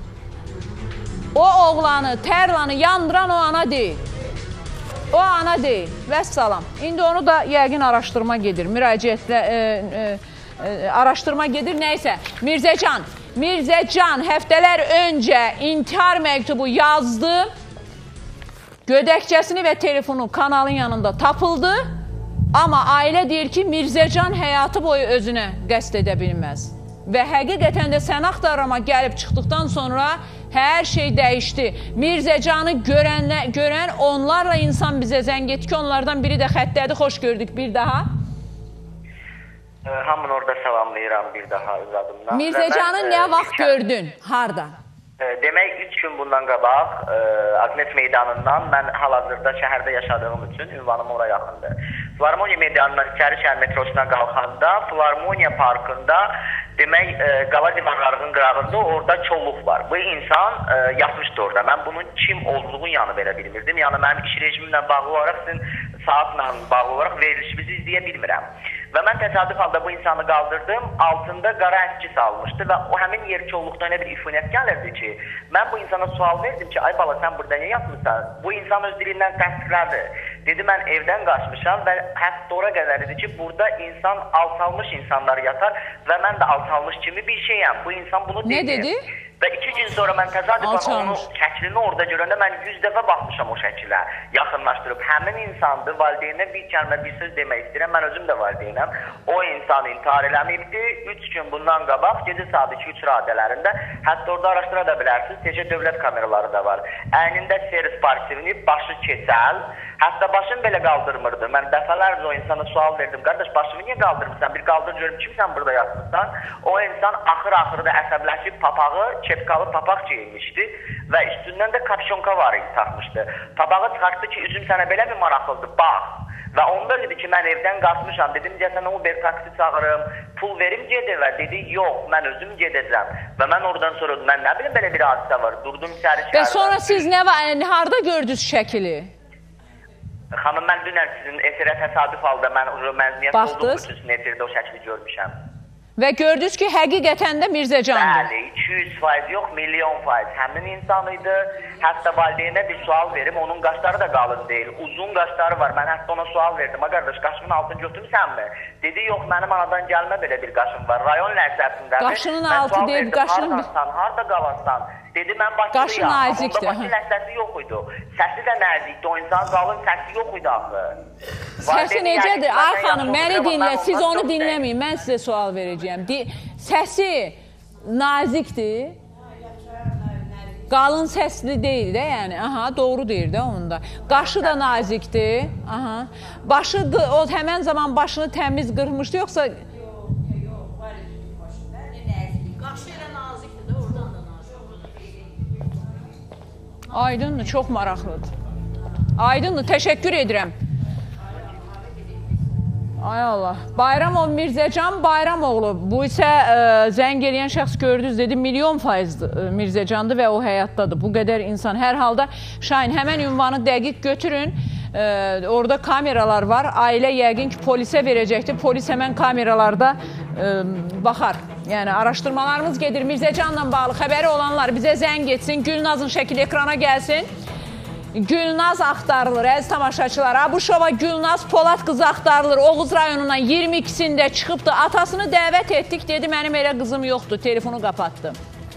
o oğlanı, Tərlanı yandıran o ana deyil. O ana deyil. Vəssalam. İndi onu da yəqin araşdırma gedir. Müraciətlə e, e, e, araşdırma gedir. Nəysə, Mirzəcan, Mirzəcan həftələr öncə intihar məktubu yazdı. Gödəkçəsini və telefonu kanalın yanında tapıldı. Amma ailə deyir ki, Mirzəcan həyatı boyu özünə qəsd edə bilməz. Və həqiqətən də sən axtarama gəlib çıxdıqdan sonra hər şey dəyişdi. Mirzəcanı görənlə, görən onlarla insan bizə zəng etdi ki, onlardan biri də xəttədir. Xoş gördük bir daha. Hamını orada salamlayıram bir daha öz adımdan. Mirzəcanı nə vaxt gördün? Harada? Demək, üç gün bundan qabaq Agnes meydanından mən hal-hazırda şəhərdə yaşadığım üçün ünvanım ora yaxındır. Filarmoniya meydanından İçəri şəhər metrosuna qalxanda Filarmoniya parkında demək, qala divarlarının qırağında orada çolluq var. Bu insan yatmışdı orada. Mən bunun kim olduğunu yanı belə bilmirdim. Yəni, mənim iş rejimimlə bağlı olaraq sizin saatla bağlı olaraq verilişimizi izləyə bilmirəm. Və mən təsadüf halda bu insanı qaldırdım, altında qara əski salmışdı və o həmin yer çolluqda nə bir ifunət gəlirdi ki, mən bu insana sual verdim ki, ay bala sən burada niyə yatmışsan? Bu insan öz dilindən təsdiqlədi. Dedi, mən evdən qaçmışam və hətta ora qədər dedi ki, burada insan alçalmış insanlar yatar və mən də alçalmış kimi bir şeyəm. Bu insan bunu dedi. Nə dedi? Və iki gün sonra mən təsadüfən onun şəklini orada görəndə mən yüz dəfə baxmışam o şəkilə, yaxınlaşdırıb. Həmin insandır, valideynə bir kəlmə, bir söz demək istəyirəm, mən özüm də valideynəm. O insan intihar eləməyibdi, üç gün bundan qabaq, gecə saat iki üç radələrində, hətta orada araşdıra da bilərsiniz, təcə dövlət kameraları da var. Əynində seris parçivini, başı keçəl, Hətta başını belə qaldırmırdı. Mən dəfələrlə o insana sual verdim. Qardaş, başını niyə qaldırmırsan? Bir qaldır görüm kimsən burada yatmışsan. O insan axır-axırda əsəbləşib papağı, kepkalı papaq geyinmişdi və üstündən də kapşonka var idi, taxmışdı. Papağı çıxartdı ki, üzüm sənə belə mi maraqlıdır? Bax. Və onda dedi ki, mən evdən qaçmışam. Dedim, deyəsən Uber taksi çağırım, pul verim gedir və dedi, yox, mən özüm gedəcəm. Və mən oradan sonra, mən nə bilim belə bir hadisə var. Durdum içəri şəhərdə. Və sonra siz nə var, harada gördünüz şəkili? Xanım, mən dünən sizin efirə təsadüf halda mən məzuniyyət olduğum üçün sizin efirdə o şəkli görmüşəm. Və gördünüz ki, həqiqətən də Mirzəcandır. Bəli, iki yüz faiz yox, milyon faiz. Həmin insan idi. Hətta valideynə bir sual verim, onun qaşları da qalın deyil. Uzun qaşları var. Mən hətta ona sual verdim. Ha qardaş, qaşımın altını götürmüsənmi? Dedi, yox, mənim anadan gəlmə belə bir qaşım var. Rayon ləzzətindədir. Qaşının altı deyib, qaşının... Haradasan, harada qalansan? Dedi, mən Bakılıyam. Nazikdir. Onda Bakı ləzzəti yox idi. Səsi də nəzikdir. O insan qalın səsi yox idi axı. Səsi necədir? Ay xanım, məni dinlə. Siz onu dinləməyin. Mən sizə sual verəcəyəm. Səsi nazikdir. Qalın səsli deyil də, yəni. Aha, doğru deyir də onda. Qaşı da nazikdir. Aha. Başı, o həmən zaman başını təmiz qırmışdı, yoxsa... Yox, var idi başı. Bəli, nəzikdir. Qaşı elə nazikdir də, oradan da nazikdir. Aydındır, çox maraqlıdır. Aydındır, təşəkkür edirəm. Ay Allah. Bayramov Mirzəcan Bayramoğlu. Bu isə ə, zəng eləyən şəxs gördünüz, dedi, milyon faiz Mirzəcandır və o həyatdadır. Bu qədər insan. Hər halda Şahin, həmən ünvanı dəqiq götürün. Ə, orada kameralar var. Ailə yəqin ki, polisə verəcəkdir. Polis həmən kameralarda ə, baxar. Yəni, araşdırmalarımız gedir. Mirzəcanla bağlı xəbəri olanlar bizə zəng etsin. Gülnazın şəkili ekrana gəlsin. Gülnaz axtarılır, əziz tamaşaçılar. Abuşova Gülnaz Polad qızı axtarılır. Oğuz rayonundan iyirmi ikisində çıxıbdı. Atasını dəvət etdik, dedi, mənim elə qızım yoxdur. Telefonu qapatdı.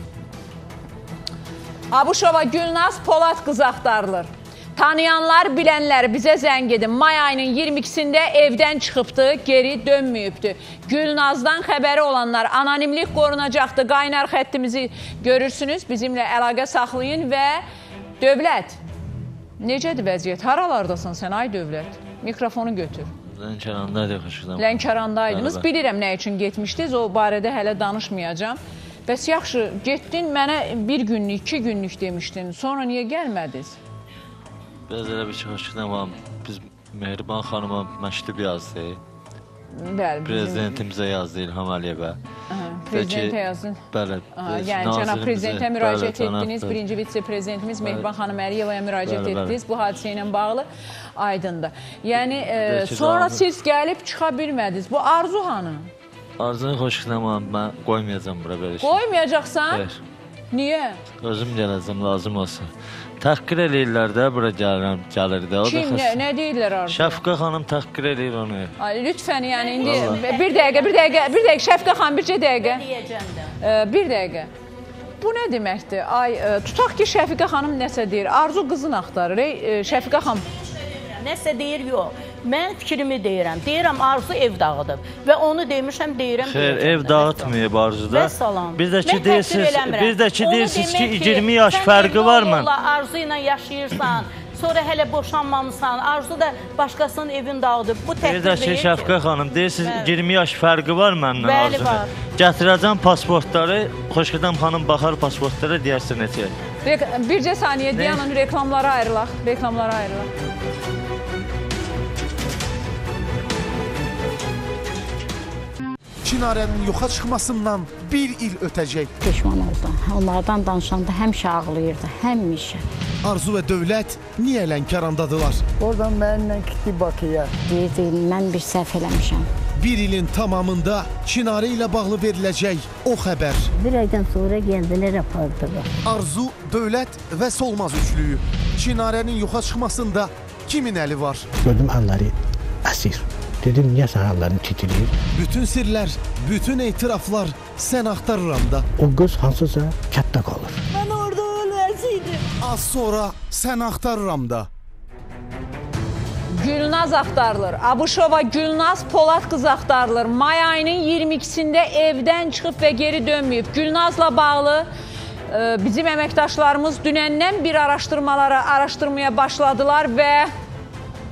Abuşova Gülnaz Polad qızı axtarılır. Tanıyanlar, bilənlər bizə zəng edin. May ayının iyirmi ikisində evdən çıxıbdı, geri dönməyibdi. Gülnazdan xəbəri olanlar, anonimlik qorunacaqdı. Qaynar xəttimizi görürsünüz, bizimlə əlaqə saxlayın və Dövlət. Necədir vəziyyət? Haralardasan sən, ay Dövlət? Mikrofonu götür. Lənkərandaydı xışıdan. Lənkərandaydınız. Bilirəm nə üçün getmişdiniz, o barədə hələ danışmayacağım. Bəs yaxşı, getdin, mənə bir günlük, iki günlük demişdin. Sonra niyə gəlmədiniz? Biraz elə bir ki, xışıdan var. Biz Mehriban xanıma məktub yazdı. Bəli. Prezidentimizə yazdı İlham Əliyevə. Prezidentə yazın. Bəli. Yəni, cənab prezidentə müraciət etdiniz. Birinci vitse-prezidentimiz Mehriban xanım Əliyevaya müraciət etdiniz. Bu hadisə ilə bağlı aydındır. Yəni, sonra siz gəlib çıxa bilmədiniz. Bu Arzu hanı? Arzunu xoşxinəməm, mən qoymayacam bura belə şey. Qoymayacaqsan? Niyə? Özüm gələcəm, lazım olsun. Təhqir eləyirlər də, bura gəlirəm, gəlir də. Kim, nə deyirlər Arzu? Şəfqə xanım təhqir eləyir onu. Lütfən, yəni, indi bir dəqiqə, bir dəqiqə, bir dəqiqə, Şəfqə xanım, bircə dəqiqə. Bir dəqiqə. Bu nə deməkdir? Ay, tutaq ki, Şəfiqə xanım nəsə deyir. Arzu qızını axtarır, Şəfiqə xanım. Nəsə deyir, yox. Mən fikrimi deyirəm. Deyirəm, Arzu ev dağıdıb. Və onu demişəm, deyirəm. Xeyr, ev dağıtmayıb Arzuda. Və salam. Bir də ki, deyirsiniz ki, iyirmi yaş fərqi var mən. Arzu ilə yaşayırsan, sonra hələ boşanmamısan, Arzu da başqasının evini dağıdıb. Bu təhqir deyil ki. Bir də ki, Şəfqə xanım, deyirsiniz iyirmi yaş fərqi var məndən Arzuda. Bəli, var. Gətirəcəm pasportları, Xoşqədəm xanım baxar pasportlara, deyərsən neçə. Bircə saniyə, Diyanın reklamlara ayrılaq. Reklamlara ayrılaq. Çinarənin yoxa çıxmasından bir il ötəcək. Peşman oldu. Onlardan danışanda həmişə ağlayırdı, həmişə. Arzu və Dövlət niyə Lənkərandadılar? Oradan mənimlə getdi Bakıya. Deyir, mən bir səhv eləmişəm. Bir ilin tamamında Çinarə ilə bağlı veriləcək o xəbər. Bir aydan sonra gəldilər apardılar. Arzu, Dövlət və Solmaz üçlüyü. Çinarənin yoxa çıxmasında kimin əli var? Gördüm əlləri əsir. Dedim, niyə sən əllərini titrir? Bütün sirlər, bütün etiraflar sən axtarıram da. O qız hansısa kətdə qalır. Mən orada öləcəydim. Az sonra sən axtarıram da. Gülnaz axtarılır. Abuşova Gülnaz Polad qızı axtarılır. May ayının iyirmi ikisində evdən çıxıb və geri dönməyib. Gülnazla bağlı e, bizim əməkdaşlarımız dünəndən bir araşdırmalara araşdırmaya başladılar və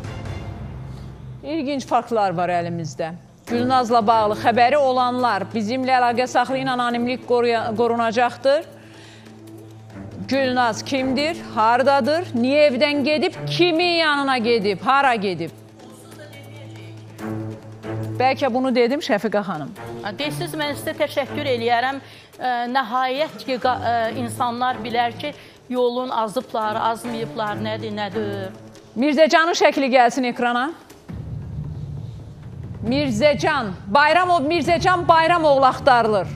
İlginç faktlar var əlimizdə. Gülnazla bağlı xəbəri olanlar bizimlə əlaqə saxlayın, anonimlik qorunacaqdır. Gülnaz kimdir, hardadır, niyə evdən gedib, kimin yanına gedib, hara gedib? Bəlkə bunu dedim Şəfiqə xanım. Deyəsiniz, mən sizə təşəkkür eləyərəm. Nəhayət ki, insanlar bilər ki, yolun azıblar, azmayıblar, nədir, nədir? Mirzəcanın şəkli gəlsin ekrana. Mirzəcan, Bayramov, Mirzəcan Bayramoğlu axtarılır.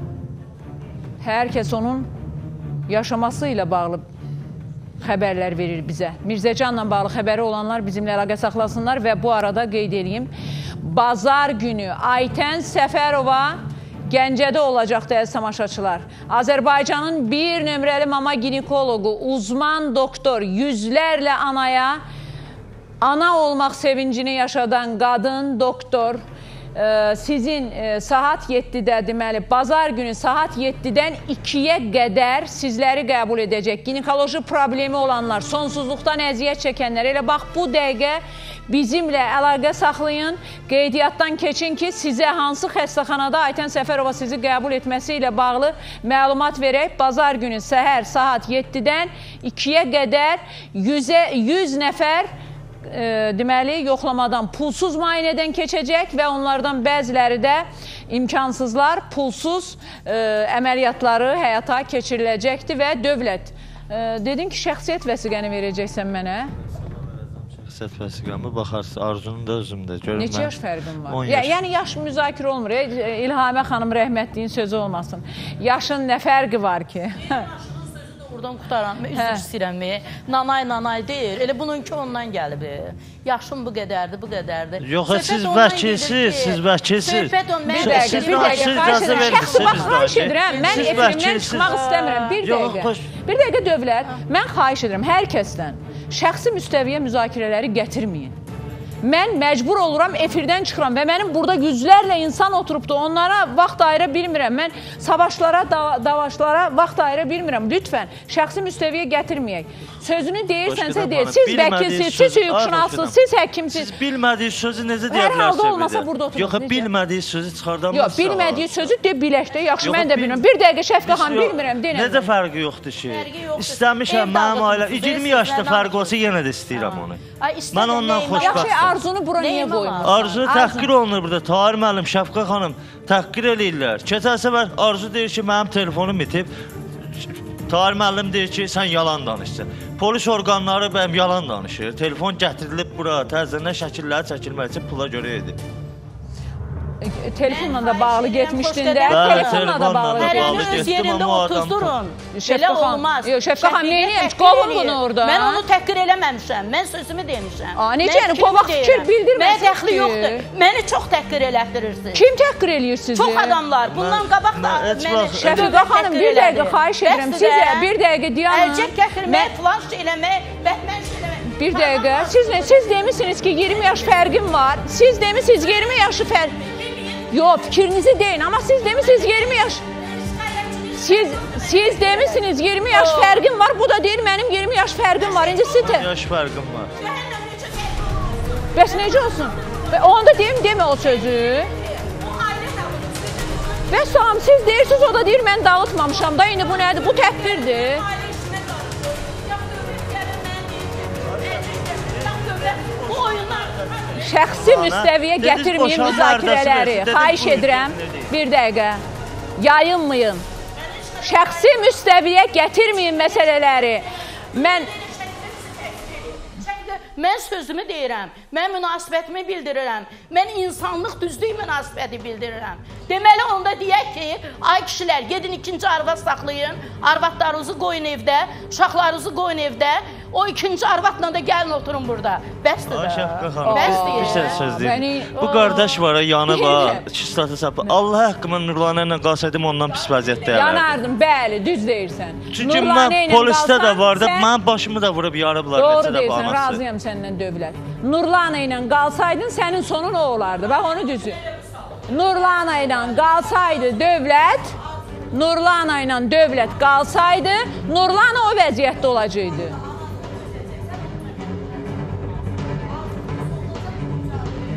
Hər kəs onun yaşaması ilə bağlı xəbərlər verir bizə. Mirzəcanla bağlı xəbəri olanlar bizimlə əlaqə saxlasınlar və bu arada qeyd edeyim. Bazar günü Aytən Səfərova Gəncədə olacaqdı əziz tamaşaçılar. Azərbaycanın bir nömrəli mama ginekologu, uzman doktor, yüzlərlə anaya ana olmaq sevincini yaşadan qadın doktor sizin saat yeddidə, deməli, bazar günü saat yeddidən ikiyə qədər sizləri qəbul edəcək. Ginekoloji problemi olanlar, sonsuzluqdan əziyyət çəkənlər, elə bax bu dəqiqə bizimlə əlaqə saxlayın, qeydiyyatdan keçin ki, sizə hansı xəstəxanada Aytən Səfərova sizi qəbul etməsi ilə bağlı məlumat verək. Bazar günü səhər saat yeddidən ikiyə qədər yüz nəfər deməli, yoxlamadan pulsuz müayinədən keçəcək və onlardan bəziləri də imkansızlar pulsuz əməliyyatları həyata keçiriləcəkdir və dövlət. Dedin ki, şəxsiyyət vəsiqəni verəcəksən mənə. Şəxsiyyət vəsiqəmi baxarsın, Arzunun da özümdə. Neçə yaş fərqin var? Yəni, yaş müzakirə olmur. İlhamə xanım rəhmətliyin sözü olmasın. Yaşın nə fərqi var ki? Buradan qutaran, üzr istəyirəm, nanay nanay deyir. Elə bununki ondan gəlib. Yaşım bu qədərdir, bu qədərdir. Yox, siz vəkilsiz, siz vəkilsiz. Bir dəqiqə, bir dəqiqə, şəxsi bax, xahiş edirəm, mən efrimdən çıxmaq istəmirəm. Bir dəqiqə, bir dəqiqə dövlət, mən xahiş edirəm hər kəsdən şəxsi müstəviyə müzakirələri gətirməyin. Mən məcbur oluram, efirdən çıxıram və mənim burada yüzlərlə insan oturubdur, onlara vaxt ayıra bilmirəm. Mən savaşlara, davaşlara vaxt ayıra bilmirəm. Lütfən, şəxsi müstəviyə gətirməyək. Sözünü deyirsənsə deyir, siz vəkilsiz, siz hüquqşünassınız, siz həkimsiz. Siz bilmədiyi sözü necə deyə bilərsiniz? Hər halda olmasa burada oturur. Yox, bilmədiyi sözü çıxardamazsınız. Yox, bilmədiyi sözü de biləkdə, yaxşı, mən də bilmirəm. Bir dəqiqə Şəfiqə xanım, bilmirəm, denəm. Necə fərqi yoxdur ki? İstəmişəm, mənim ailə, iyirmi yaşda fərqi olsa yenə də istəyirəm onu. Mən ondan xoşbəxtəm. Arzunu bura niyə qoymur? Arzu təhqir olunur burada. Tahir müəllim, Şəfiqə xanım təhqir eləyirlər. Keçən səfər Arzu deyir ki, mənim telefonum itib. Tahir müəllim deyir ki, sən yalan danışsın. Polis orqanları bəyəm yalan danışır. Telefon gətirilib bura, təzədən şəkilləri çəkilmək üçün pula görə edib. Telefonla da bağlı getmişdin də. Telefonla da bağlı getmişdin. Hər öz yerində otuzdurun. Belə olmaz. Şəfiqə xanım, neyiniyəm? Qovun bunu orada. Mən onu təhqir eləməmişəm. Mən sözümü demişəm. Necə yəni, qovaq fikir bildirməsin ki. Mənə dəxli yoxdur. Məni çox təhqir elətdirirsiniz. Kim təhqir eləyir sizi? Çox adamlar. Bundan qabaq da məni Şəfiqə xanım, bir dəqiqə xahiş edirəm. Sizə bir dəqiqə dayanın. Əlcək gətirmək, flanş eləmək, bəhmənş eləmək. Bir dəqiqə. Siz demişsiniz ki, iyirmi yaş fərqim var. Siz demişsiniz iyirmi yaşı fərq. Yox, fikrinizi deyin, amma siz demişsiniz iyirmi yaş. Siz siz demişsiniz iyirmi yaş fərqim var, bu da deyir mənim iyirmi yaş fərqim var. İndi siz yaş fərqim var. Bəs necə olsun? Onda deyim, demə o sözü. Və sonra siz deyirsiniz, o da deyir, mən dağıtmamışam da, indi bu nədir? Bu təhqirdir. Bu oyunlar... Şəxsi müstəviyə gətirməyin müzakirələri. Xahiş edirəm, bir dəqiqə, yayınmayın. Şəxsi müstəviyə gətirməyin məsələləri. Mən... Mən sözümü deyirəm, mən münasibətimi bildirirəm, mən insanlıq düzlük münasibəti bildirirəm. Deməli, onda deyək ki, ay kişilər, gedin ikinci arvad saxlayın, arvadlarınızı qoyun evdə, uşaqlarınızı qoyun evdə, o ikinci arvadla da gəlin oturun burada. Bəsdir də. Şəfiqə xanım, bir şey söz deyim. Bu qardaş var, yanı var, iki statı sapı. Allah haqqımı Nurlanə ilə qalsaydım ondan pis vəziyyətdə ələrdim. Yanardım, bəli, düz deyirsən. Çünki mən polisdə də vardı, mənim başımı da vurub yarıblar. Doğru deyirsən, razıyam səndən dövlət. Nurlanə ilə qalsaydın, sənin sonun o olardı. Bax, onu düzü. Nurlanə ilə qalsaydı dövlət, Nurlanə ilə dövlət qalsaydı, Nurlanə o vəziyyətdə olacaqdı.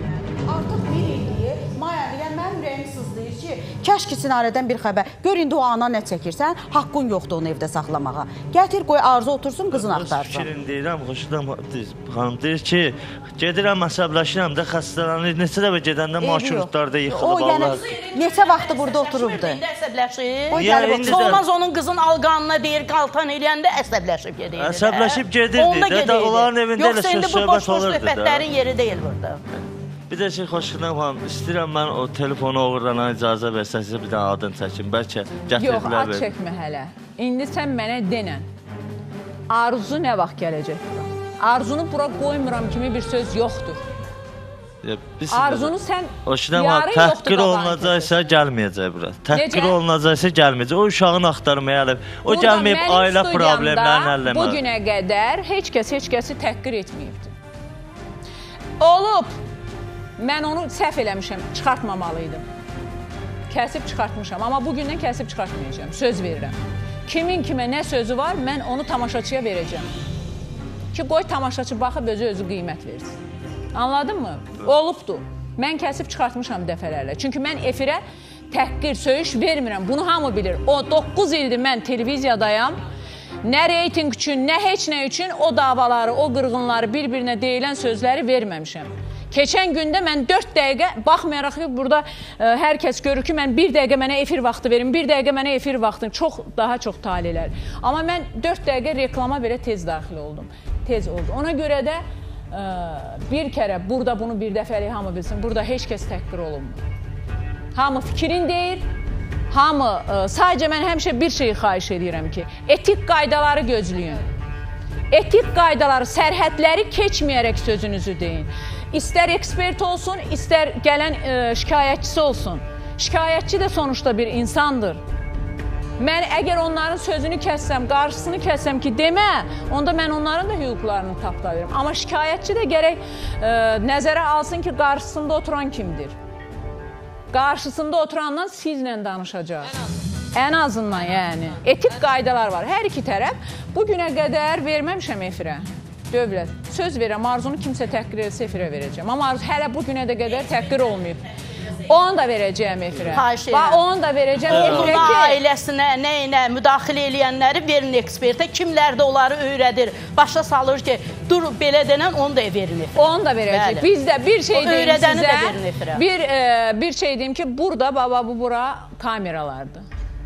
Kaş ki sinarədən bir xəbər. Gör indi o ana nə çəkirsən, haqqın yoxdur onu evdə saxlamağa. Gətir qoy Arzu otursun, qızın axtarsın. Fikrin deyirəm, xoşudam xanım deyir ki, gedirəm əsəbləşirəm də xəstələnir. Neçə dəfə gedəndə marşrutlarda yıxılıb Allah. O yəni neçə vaxtı burada oturubdu? İndi əsəbləşir. Solmaz onun qızın alqanına deyir, qaltan eləyəndə əsəbləşib gedir. Əsəbləşib gedirdi də, onların evində elə söz söhbət olurdu da. Yoxsa indi bu boş-boş söhbətlərin yeri deyil burada. Bir də şey xoşundan xanım, istəyirəm mən o telefonu oğurlana icazə versəniz bir dənə adın çəkim, bəlkə gətirdilər. Yox, ad çəkmə hələ. İndi sən mənə denən, Arzu nə vaxt gələcək? Arzunu bura qoymuram kimi bir söz yoxdur. Arzunu sən yarın yoxdur. Təhqir olunacaqsa gəlməyəcək bura. Təhqir olunacaqsa gəlməyəcək. O uşağını axtarmayalım. O gəlməyib ailə problemlərini əlləməyib. Bu günə qədər heç kəs heç kəsi təhqir etməyibdir. Olub. Mən onu səhv eləmişəm, çıxartmamalıydım. Kəsib çıxartmışam, amma bugündən kəsib çıxartmayacağım, söz verirəm. Kimin kimə nə sözü var, mən onu tamaşaçıya verəcəm. Ki, qoy tamaşaçı baxıb özü-özü qiymət versin. Anladın mı? Olubdur. Mən kəsib çıxartmışam dəfələrlə. Çünki mən efirə təhqir, söyüş vermirəm. Bunu hamı bilir. O doqquz ildir mən televiziyadayam. Nə reyting üçün, nə heç nə üçün o davaları, o qırğınları, bir-birinə deyilən sözləri verməmişəm. Keçən gündə mən dörd dəqiqə, baxmayaraq ki, burada ə, hər kəs görür ki, mən bir dəqiqə mənə efir vaxtı verin, bir dəqiqə mənə efir vaxtı, çox, daha çox talihlər. Amma mən dörd dəqiqə reklama belə tez daxil oldum, tez oldu. Ona görə də ə, bir kərə, burada bunu bir dəfəlik hamı bilsin, burada heç kəs təhqir olunmur. Hamı fikrin deyir, hamı, ə, sadəcə mən həmişə bir şeyi xahiş edirəm ki, etik qaydaları gözləyin. Etik qaydaları, sərhədləri keçməyərək sözünüzü deyin. İstər ekspert olsun, istər gələn e, şikayətçisi olsun. Şikayətçi də sonuçta bir insandır. Mən əgər onların sözünü kəssəm, qarşısını kəssəm ki, demə, onda mən onların da hüquqlarını tapdalırım. Amma şikayətçi də gərək e, nəzərə alsın ki, qarşısında oturan kimdir? Qarşısında oturandan sizlə danışacaq. Ən azından yəni. Etik qaydalar var. Hər iki tərəf bu günə qədər verməmişəm efirə. Dövlət. Söz verirəm, Arzunu kimsə təhqir etsə efirə verəcəm. Amma Arzu hələ bu günə də qədər təhqir olmayıb. Onu da verəcəyəm efirə. Xahiş edirəm. Onu da verəcəm efirə ki... Onun ailəsinə, nəyinə müdaxilə eləyənləri verin ekspertə. Kimlər də onları öyrədir. Başa salır ki, dur belə denən onu da verin efirə. Onu da verəcək. Biz də bir şey deyim öyrədəni də verin efirə. Bir, e, bir şey deyim ki, burada, baba bu bura kameralardır.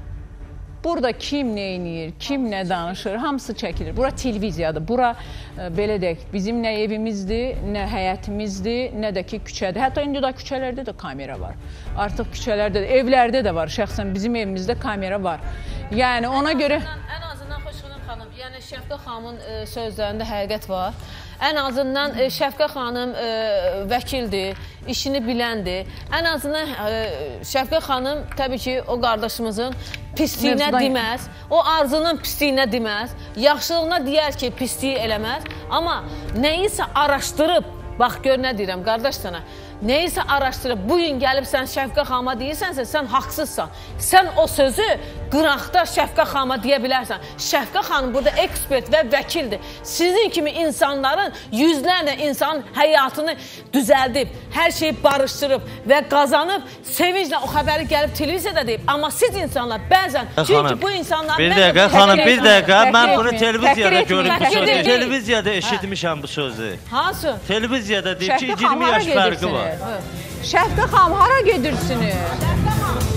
Burada kim nə eləyir, kim nə danışır, hamısı çəkilir. Bura televiziyadır, bura e, belə deyək, bizim nə evimizdir, nə həyətimizdir, nə də ki küçədir. Hətta indi də küçələrdə də kamera var. Artıq küçələrdə də, evlərdə də var. Şəxsən bizim evimizdə kamera var. Yəni ona görə... Ən azından Xoşxanım xanım, yəni Şəfqə xanımın e, sözlərində həqiqət var. Ən azından e, Şəfqə xanım e, vəkildir, işini biləndir. Ən azından e, Şəfqə xanım təbii ki, o qardaşımızın pisliyinə deməz, o Arzunun pisliyinə deməz, yaxşılığına deyər ki, pisliyi eləməz. Amma nəyisə araşdırıb, bax gör nə deyirəm qardaş sana, nəyisə araşdırıb, bugün gəlib sən Şəfqə xanıma deyirsənsə, sən haqsızsan. Sən o sözü qıraqda Şəfqə xanıma deyə bilərsən. Şəfqə xanım burada ekspert və vəkildir. Sizin kimi insanların, yüzlərlə insanın həyatını düzəldib, hər şeyi barışdırıb və qazanıb, sevinclə o xəbəri gəlib televiziyada deyib. Amma siz insanlar bəzən, çünki bu insanlar... Bir dəqiqə, xanım, bir dəqiqə, mən bunu televiziyada görüb bu sözü. Televiziyada eşitmişəm bu sözü. Hansı? Televiziyada deyib ki, iyirmi yaş fərqi var. Şəfqə xanım, hara gedirsiniz?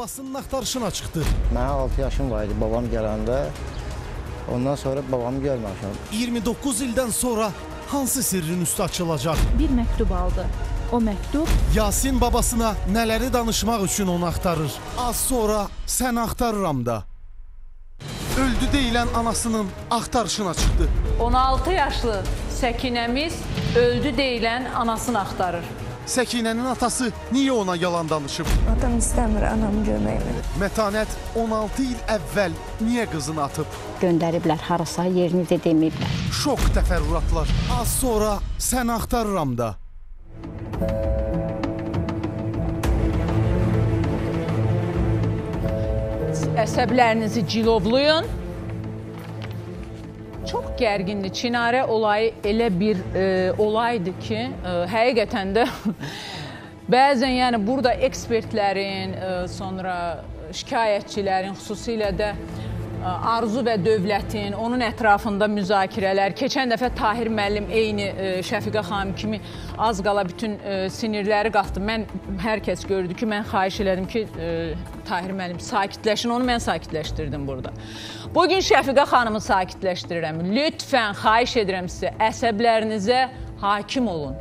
babasının axtarışına çıxdı. Mənə altı yaşım var idi babam gələndə. Ondan sonra babamı görməmişəm. iyirmi doqquz ildən sonra hansı sirrin üstü açılacaq? Bir məktub aldı. O məktub Yasin babasına nələri danışmaq üçün onu axtarır. Az sonra sən axtarıram da. Öldü deyilən anasının axtarışına çıxdı. on altı yaşlı Səkinəmiz öldü deyilən anasını axtarır. Səkinənin atası niyə ona yalan danışıb? Atam istəmir anamı görməyimi. Mətanət on altı il əvvəl niyə qızını atıb? Göndəriblər harasa, yerini də deməyiblər. Şok təfərrüatlar. Az sonra sən axtarıram da. Əsəblərinizi cilovlayın. Çox gərgindir. Çinarə olayı elə bir e, olaydı ki, e, həqiqətən də bəzən yəni burada ekspertlərin, e, sonra şikayətçilərin, xüsusilə də e, Arzu və Dövlətin, onun ətrafında müzakirələr. Keçən dəfə Tahir müəllim eyni e, Şəfiqə xanım kimi az qala bütün e, sinirləri qalxdı. Mən, hər kəs gördü ki, mən xahiş elədim ki, e, Tahir müəllim sakitləşin, onu mən sakitləşdirdim burada. Bugün Şəfiqə xanımı sakitləşdirirəm. Lütfən, xahiş edirəm sizə, əsəblərinizə hakim olun.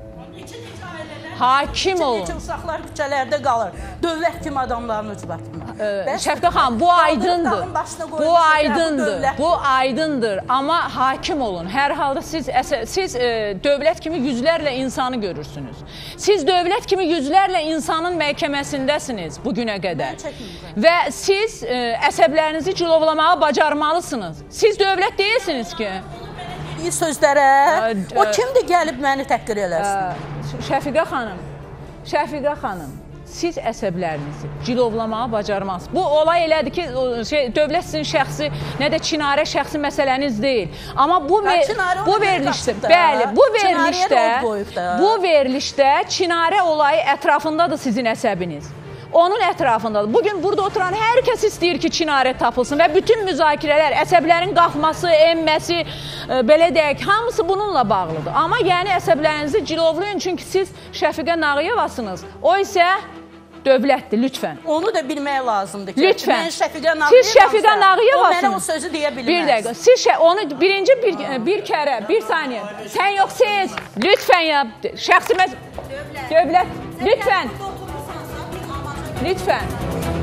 Hakim olun. Neçə uşaqlar küçələrdə qalır. Dövlət kimi adamların ucbatında. Şəfiqə xanım, bu aydındır. Bu aydındır. Bu aydındır. Amma hakim olun. Hər halda siz, siz e, dövlət kimi yüzlərlə insanı görürsünüz. Siz dövlət kimi yüzlərlə insanın məhkəməsindəsiniz bugünə qədər. Və siz e, əsəblərinizi cilovlamağı bacarmalısınız. Siz dövlət deyilsiniz ki. Sözlərə, o kimdir gəlib məni təhqir eləsin? Şəfiqə xanım, Şəfiqə xanım, siz əsəblərinizi cilovlamağı bacarmaz. Bu olay elədir ki, şey, dövlət sizin şəxsi, nə də Çinarə şəxsi məsələniz deyil. Amma bu, bu verilişdə, bəli, bu verilişdə, bu verilişdə Çinarə olayı ətrafındadır sizin əsəbiniz. Onun ətrafındadır. Bugün burada oturan hər kəs istəyir ki, Çinarə tapılsın və bütün müzakirələr, əsəblərin qalxması, enməsi, e, belə deyək, hamısı bununla bağlıdır. Amma yəni əsəblərinizi cilovlayın, çünki siz Şəfiqə Nağıyevasınız. O isə dövlətdir, lütfən. Onu da bilmək lazımdır ki, lütfən. mən Şəfiqə Nağıyevamsa, siz Şəfiqə Nağıyevasınız. O mənə o sözü deyə bilməz. Bir dəqiqə, siz onu birinci bir, bir kərə, bir saniyə, sən yox siz, lütfən ya, şəxsi məs... Dövlət, lütfən. Lütfən.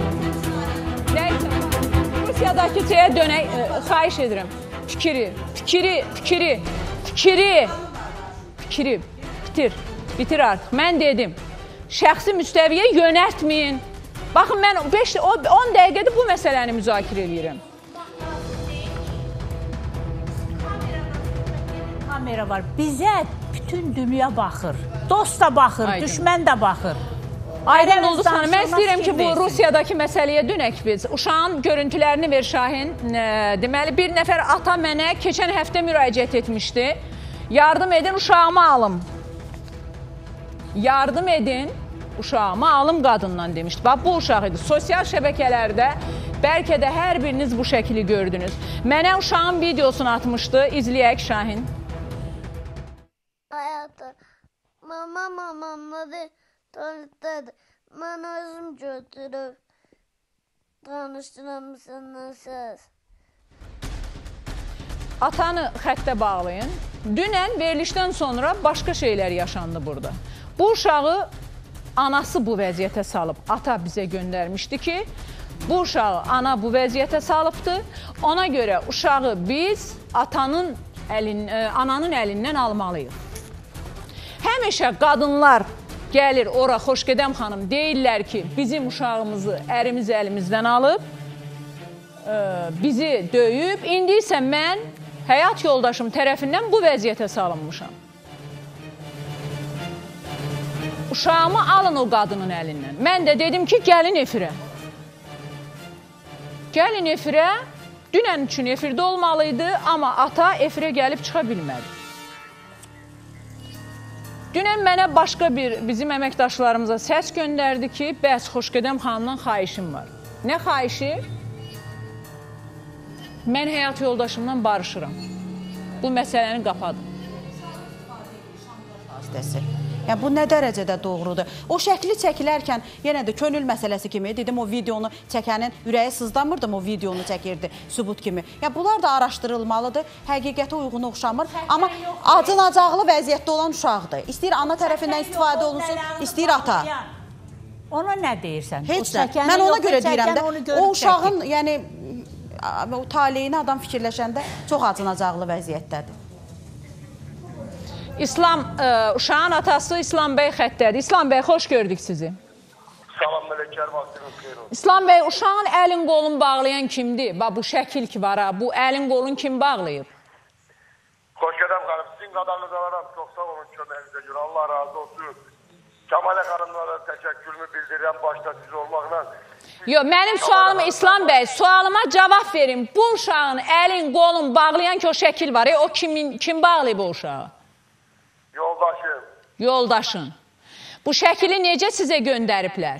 Nəysə, Rusiyadakı şeyə dönək, e, xahiş edirəm. Fikri, fikri, fikri, fikri, fikri, bitir, bitir artıq. Mən dedim, şəxsi müstəviyə yönəltməyin. Baxın, mən beş, on dəqiqədə bu məsələni müzakirə edirəm. Kamera var. Bizə bütün dünya baxır. Dost da baxır, Aydın. Düşmən də baxır. Aydın Ulduz xanım, mən istəyirəm ki, bu Rusiyadakı məsələyə dönək biz. Uşağın görüntülərini ver Şahin. Deməli, bir nəfər ata mənə keçən həftə müraciət etmişdi. Yardım edin, uşağımı alım. Yardım edin, uşağımı alım qadından demişdi. Bax, bu uşaq idi. Sosial şəbəkələrdə bəlkə də hər biriniz bu şəkili gördünüz. Mənə uşağın videosunu atmışdı. İzləyək Şahin. Hayatı, mama mamamları tanıtır. Mən özüm götürüb tanıştıramısınız. Atanı xəttə bağlayın. Dünən verilişdən sonra başqa şeylər yaşandı burada. Bu uşağı anası bu vəziyyətə salıb. Ata bizə göndərmişdi ki, bu uşağı ana bu vəziyyətə salıbdı. Ona görə uşağı biz atanın əlin, ananın əlindən almalıyıq. Həmişə qadınlar gəlir ora, Xoşgədəm xanım, deyirlər ki, bizim uşağımızı ərimiz əlimizdən alıb, e, bizi döyüb. İndi isə mən həyat yoldaşım tərəfindən bu vəziyyətə salınmışam. Uşağımı alın o qadının əlindən. Mən də dedim ki, gəlin efirə. Gəlin efirə. Dünən üçün efirdə olmalıydı, amma ata efirə gəlib çıxa bilmədi. Dünən mənə başqa bir bizim əməkdaşlarımıza səs göndərdi ki, bəs Xoşgədəm xanımdan xahişim var. Nə xahişi? Mən həyat yoldaşımdan barışıram. Bu məsələni qapadım. Yəni, bu nə dərəcədə doğrudur? O şəkli çəkilərkən, yenə də könül məsələsi kimi, dedim, o videonu çəkənin ürəyi sızlamırdım, o videonu çəkirdi, sübut kimi. Yəni, bunlar da araşdırılmalıdır, həqiqətə uyğun oxşamır. Amma acınacaqlı vəziyyətdə olan uşaqdır. İstəyir ana tərəfindən istifadə olunsun, istəyir ata. Ona nə deyirsən? Heç nə. Mən ona görə deyirəm də, o uşağın, yəni, o taleyini adam fikirləşəndə çox acınacaqlı vəziyyətdədir. İslam, ə, uşağın atası İslam bəy xəttədir. İslam bəy, xoş gördük sizi. Salam, mələkər, vaxtınız xeyir olsun. İslam bəy, uşağın əlin qolun bağlayan kimdir? Bax, bu şəkil ki var ha, bu əlin qolun kim bağlayıb? Xoş gedəm xanım, sizin qadarınız alaram, çox sağ olun köməyinizə görə, Allah razı olsun. Kəmalə xanımlara təşəkkürümü bildirirəm, başda siz olmaqla. Yox, mənim sualım İslam bəy, sualıma cavab verin. Bu uşağın əlin qolun bağlayan ki o şəkil var, e, o kimin, kim bağlayıb o uşağı? Yoldaşım. Yoldaşın. Bu şəkili necə sizə göndəriblər?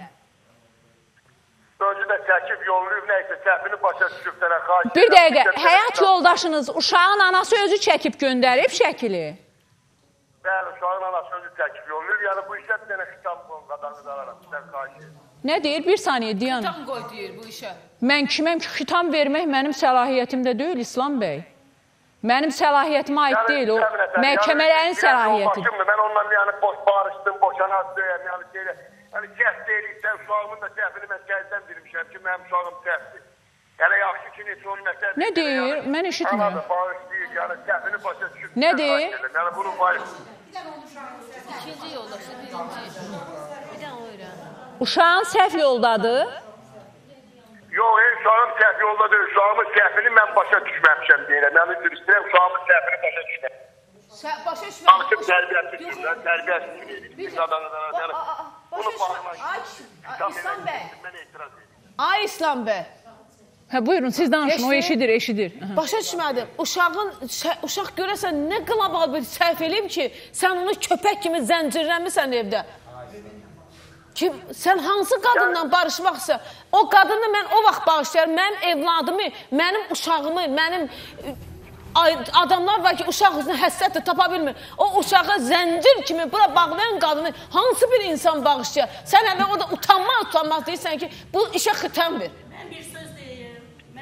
Öncə də çəkib yollayıb, nəysə, səhvini başa düşüb sənə xahiş. Bir dəqiqə, həyat yoldaşınız, uşağın anası özü çəkib göndərib şəkili? Bəli, uşağın anası özü çəkib yollayıb, yəni bu işə bir dənə xitam qoyun qadarını alaram, sizdən xahiş edin. Nə deyir? Bir saniyə, Diyan. Xitam qoy deyir bu işə. Mən kiməm ki, xitam vermək mənim səlahiyyətimdə deyil, İslam bəy. Mənim səlahiyyətimə aid deyil, o məhkəmələrin səlahiyyəti. Mən onunla yəni boş barışdım, boşanazdım, yəni şeylə. Yəni kəs deyiriksən, uşağımın da səhvini mən gəldən bilmişəm ki, mənim uşağım səhvdir. Yəni yaxşı ki, neçə onun məsəl... Nə deyir? Mən eşitmirəm. Kanadı bağışlayır, yəni səhvini başa düşüb... Nə deyir? Yəni bunu bayır. İkinci yoldaşı, birinci. Bir dənə o öyrən. Uşağın səhv yoldadır. Yox, uşağım səhv yoldadır. Uşağımın səhvini mən başa düşməmişəm deyirəm. Yəni üzr istəyirəm, uşağımın səhvini başa düşməmişəm. Başa düşməmişəm. Artıq tərbiyəsi üçün, tərbiyəsi üçün edir. Bir qadanıdan, bunu bağlamak. İslam bəy. Ay İslam bəy. Hə, buyurun, siz danışın, o eşidir, eşidir. Başa düşmədim. Uşağın, uşaq görəsən nə qlobal bir səhv eləyib ki, sən onu köpək kimi zəncirləmirsən evdə. Ki, sən hansı qadınla barışmaqsa, o qadını mən o vaxt bağışlayarım, mənim evladımı, mənim uşağımı, mənim adamlar var ki, uşaq üzrə həssətdir, tapa bilmir. O uşağı zəncir kimi bura bağlayan qadını hansı bir insan bağışlayar? Sən hələ orada utanmaz, utanmaz deyirsən ki, bu işə xitam ver. Mən bir söz deyim.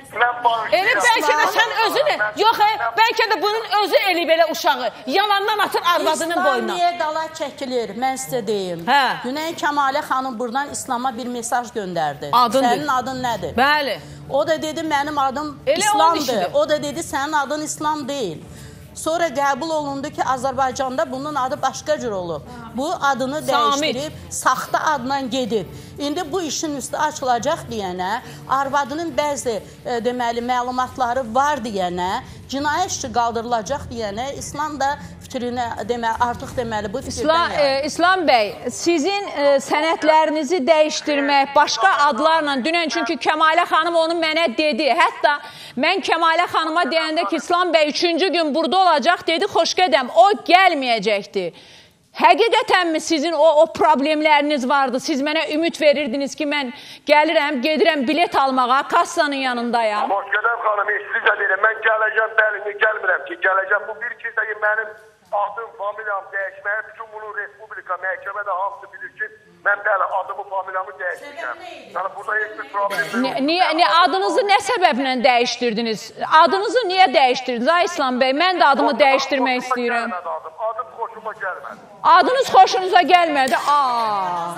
Elə bəlkə də sən özünü, yox, bəlkə də bunun özü eli belə uşağı yalandan atır arvadının boynuna. İslam niyə dala çəkilir, mən sizə deyim. Güney Kəmalə xanım buradan İslama bir mesaj göndərdi. Sənin adın nədir? Bəli. O da dedi, mənim adım İslamdır. O da dedi, sənin adın İslam deyil. Sonra qəbul olundu ki, Azərbaycanda bunun adı başqa cür olub. Bu adını dəyişdirib, saxta adla gedib. İndi bu işin üstü açılacaq deyənə, arvadının bəzi e, deməli, məlumatları var deyənə, cinayət işi qaldırılacaq deyənə, İslam da fikrini deməli, artıq deməli bu fikirdən İslam, e, İslam bəy, sizin e, sənədlərinizi dəyişdirmək, başqa adlarla, dünən çünki Kəmalə xanım onu mənə dedi. Hətta mən Kəmalə xanıma deyəndə ki, İslam bəy üçüncü gün burada olacaq, dedi, xoş qədəm, o gəlməyəcəkdi. Həqiqətənmi sizin o, o problemləriniz vardı? Siz mənə ümid verirdiniz ki, mən gəlirəm, gedirəm bilet almağa, kassanın yanındayam. Xoş qədəm xanım, sizə deyirəm, mən gələcəm, bəli, gəlmirəm ki, gələcəm. Bu bir ki, mənim adım, familiyam dəyişməyə, bütün bunu Respublika, məhkəmədə hamısı bilir ki, mən bəli, adımı, familiyamı dəyişdirəm. Yəni, burada heç bir problem yox. Niyə, niyə, adınızı nə səbəblə dəyişdirdiniz? Adınızı niyə dəyişdirdiniz? Ay İslam bəy, mən də adımı dəyişdirmək istəyirəm. Adım xoşuma gəlmədi. Adınız xoşunuza gəlmədi? Aa.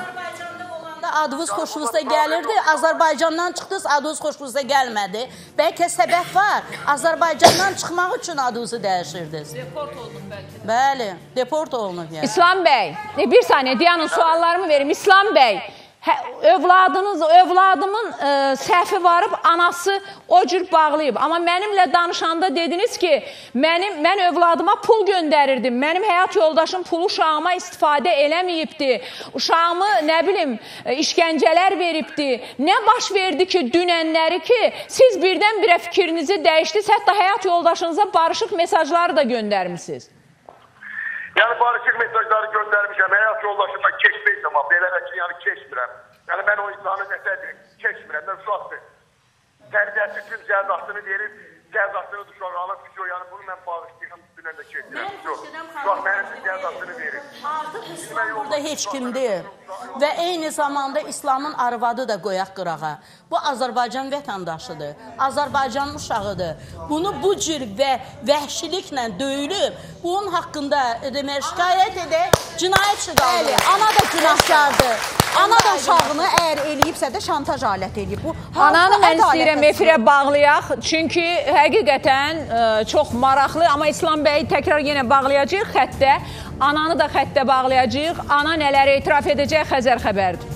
Adınız xoşunuza gəlirdi, Azərbaycandan çıxdınız, adınız xoşunuza gəlmədi. Bəlkə səbəb var, Azərbaycandan çıxmaq üçün adınızı dəyişirdiniz. Deport olunub bəlkə. Bəli, deport olunub yəni. İslam bəy, bir saniyə, Diyanın suallarımı verim. İslam bəy, hə, övladınız, övladımın e, səhvi varıb, anası o cür bağlayıb. Amma mənimlə danışanda dediniz ki, mənim, mən övladıma pul göndərirdim. Mənim həyat yoldaşım pulu uşağıma istifadə eləməyibdi. Uşağımı, nə bilim, e, işgəncələr veribdi. Nə baş verdi ki, dünənləri ki, siz birdən-birə fikrinizi dəyişdiniz, hətta həyat yoldaşınıza barışıq mesajları da göndərmişsiniz. Yəni, barışıq mesajları göndərmişəm, həyat yoldaşımdan keçməyəcəm, amma belə ki, yəni keçmirəm. Yəni, mən o insanı nəsədir, keçmirəm, mən uşaqdır. Tərbiyəsi üçün cəzasını verib, cəzasını uşaq alıb, yani bunu mən bağışlayıram, üstündən də keçirəm. Uşaq mənim cəzasını verir. Artıq İslam burada heç kimdir və eyni zamanda İslamın arvadı da qoyaq qırağa. Bu Azərbaycan vətəndaşıdır, Azərbaycanın uşağıdır. Bunu bu cür və vəhşiliklə döyülüb, bunun haqqında demək, şikayət edək, cinayət şiqalı. Ana da günahkardır. Ana da uşağını əgər eləyibsə də şantaj alət eləyib. Bu Ananı mən istəyirəm efirə bağlayaq. Çünki həqiqətən ə, çox maraqlı, amma İslam bəyi təkrar yenə bağlayacaq xəttə. Ananı da xəttə bağlayacaq. Ana nələri etiraf edəcək Xəzər xəbərdir.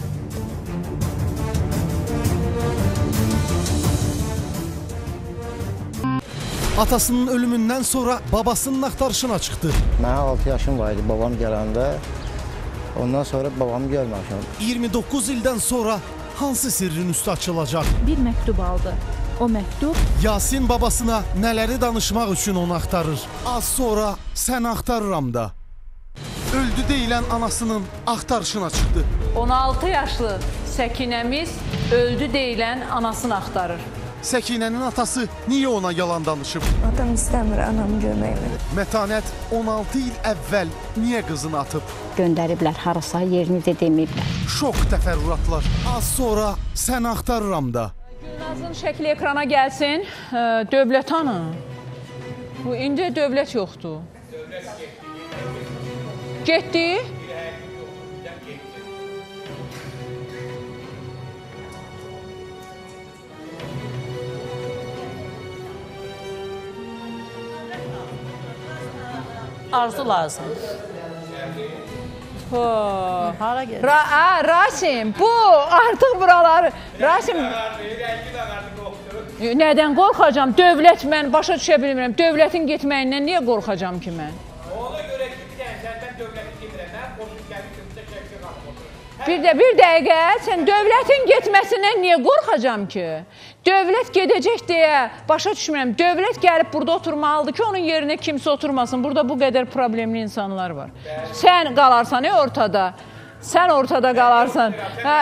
Atasının ölümündən sonra babasının axtarışına çıxdı. Mənə altı yaşım var idi babam gələndə. Ondan sonra babamı görməmişəm. iyirmi doqquz ildən sonra hansı sirrin üstü açılacaq? Bir məktub aldı. O məktub Yasin babasına nələri danışmaq üçün onu axtarır. Az sonra sən axtarıram da. Öldü deyilən anasının axtarışına çıxdı. on altı yaşlı Səkinəmiz öldü deyilən anasını axtarır. Səkinənin atası niyə ona yalan danışıb? Adam istəmir anamı görməyimi. Mətanət on altı il əvvəl niyə qızını atıb? Göndəriblər harasa, yerini də deməyiblər. Şok təfərrüatlar. Az sonra sən axtarıram da. Gülnazın şəkli ekrana gəlsin. Dövlət hanı? Bu indi dövlət yoxdur. Getdi. Arzu lazım. Hara gelir? Ra a, Rasim, bu artıq buraları... Rasim... Nədən qorxacam? Dövlət mən başa düşə bilmirəm. Dövlətin getməyindən niyə qorxacam ki mən? Ona görə ki, bir dənə səndən dövlətin getirəm. Mən qoşub gəlib kimsə şəkli qalmır. Bir də bir dəqiqə, sən dövlətin getməsindən niyə qorxacam ki? Dövlət gedəcək deyə başa düşmürəm. Dövlət gəlib burada oturmalıdır ki, onun yerinə kimsə oturmasın. Burada bu qədər problemli insanlar var. Sən qalarsan ya ortada. Sən ortada qalarsan. Hə.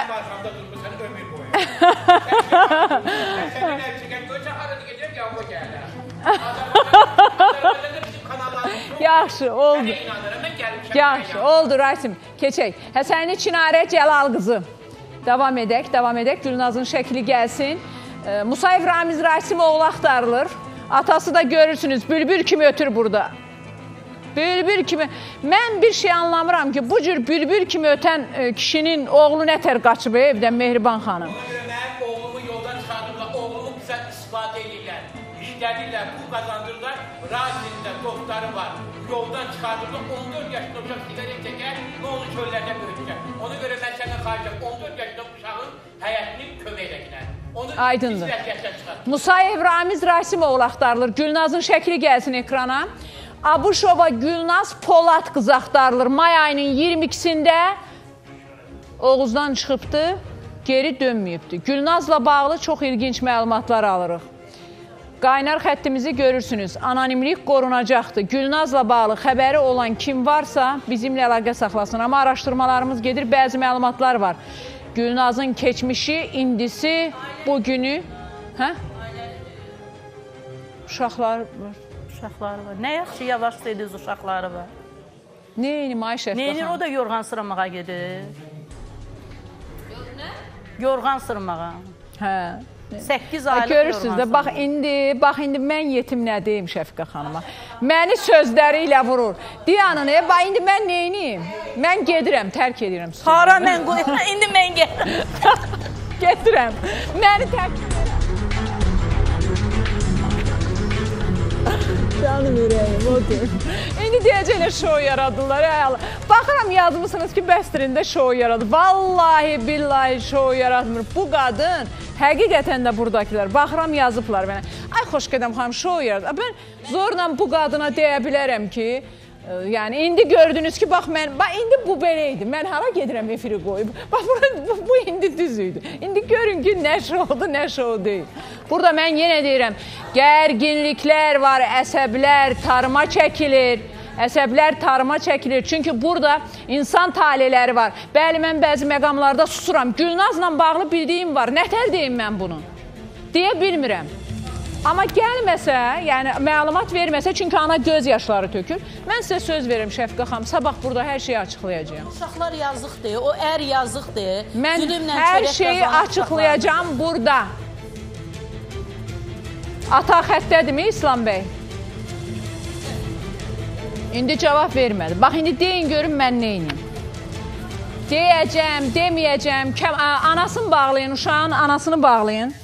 Yaxşı, oldu. Yaxşı, oldu Rasim. Keçək. Həsəni Çinarə Cəlal qızı. Davam edək, davam edək. Gülnazın şəkli gəlsin. Musayev Ramiz Rasimoğlu axtarılır. Atası da görürsünüz, bülbül kimi ötür burada. Bülbül kimi. Mən bir şey anlamıram ki, bu cür bülbül kimi ötən kişinin oğlu nətər qaçıb evdən Mehriban xanım. Ona görə mənim oğlumu yoldan çıxardırlar, oğlumu bizə istifadə edirlər. İşlədirlər, pul kazandırırlar. Razində dostları var. Yoldan çıxardırlar, on dörd yaşında uşaq sigaret çəkər, nə onu çöllərdə böyütəcək. Ona görə mən sənə xaricəm, on dörd yaşında uşağın həyətini kömək edəklər. Aydındır. Musayev Ramiz Rasimoğlu axtarılır. Gülnazın şəkli gəlsin ekrana. Abuşova Gülnaz Polat qızı axtarılır. May ayının iyirmi ikisində Oğuzdan çıxıbdı, geri dönməyibdi. Gülnazla bağlı çox ilginc məlumatlar alırıq. Qaynar xəttimizi görürsünüz. Anonimlik qorunacaqdır. Gülnazla bağlı xəbəri olan kim varsa bizimlə əlaqə saxlasın. Amma araşdırmalarımız gedir, bəzi məlumatlar var. Gülnazın keçmişi, indisi, bugünü. Hə? Uşaqlar var. Uşaqları var. Nə yaxşı, yavaş dediniz uşaqları var. Neyini, Ayşə Əfqaxan? Neyini, o da yorğan sırmağa gedir. Yorğan sırmağa. Hə. səkkiz aylıq görürsünüz də, bax indi, bax indi mən yetim nə deyim Şəfiqə xanıma. Məni sözləri ilə vurur. Diyanın, e, bax indi mən neyniyim? Mən gedirəm, tərk edirəm. Hara mən qoyum, indi mən gedirəm. Gedirəm. Məni tərk edirəm. Canım ürəyim, odur. İndi deyəcəklər şou yaradırlar, əy Allah. Baxıram, yazmışsınız ki, bəstirində şou yaradır. Vallahi, billahi şou yaratmır. Bu qadın, həqiqətən də buradakılar. Baxıram, yazıblar mənə. Ay, xoş qədəm xanım, şou yaradır. Mən zorla bu qadına deyə bilərəm ki, yəni, indi gördünüz ki, bax, mən, bax, indi bu belə idi. Mən hara gedirəm efiri qoyub. Bax, bu, bu indi düz idi. İndi görün ki, nə şoudur, nə şou deyil. Burada mən yenə deyirəm, gərginliklər var, əsəblər tarıma çəkilir. Əsəblər tarıma çəkilir. Çünki burada insan taleləri var. Bəli, mən bəzi məqamlarda susuram. Gülnazla bağlı bildiyim var. Nətər deyim mən bunu? Deyə bilmirəm. Amma gəlməsə, yəni məlumat verməsə, çünki ana göz yaşları tökür. Mən sizə söz verirəm Şəfiqə xanım, sabah burada hər şeyi açıqlayacağım. Uşaqlar yazıqdır, o ər yazıqdır. Mən hər şeyi açıqlayacağım burada. Ata xəttədimi İslam bəy? İndi cavab vermədi. Bax, indi deyin görün mən neyim. Deyəcəm, deməyəcəm, anasını bağlayın, uşağın anasını bağlayın.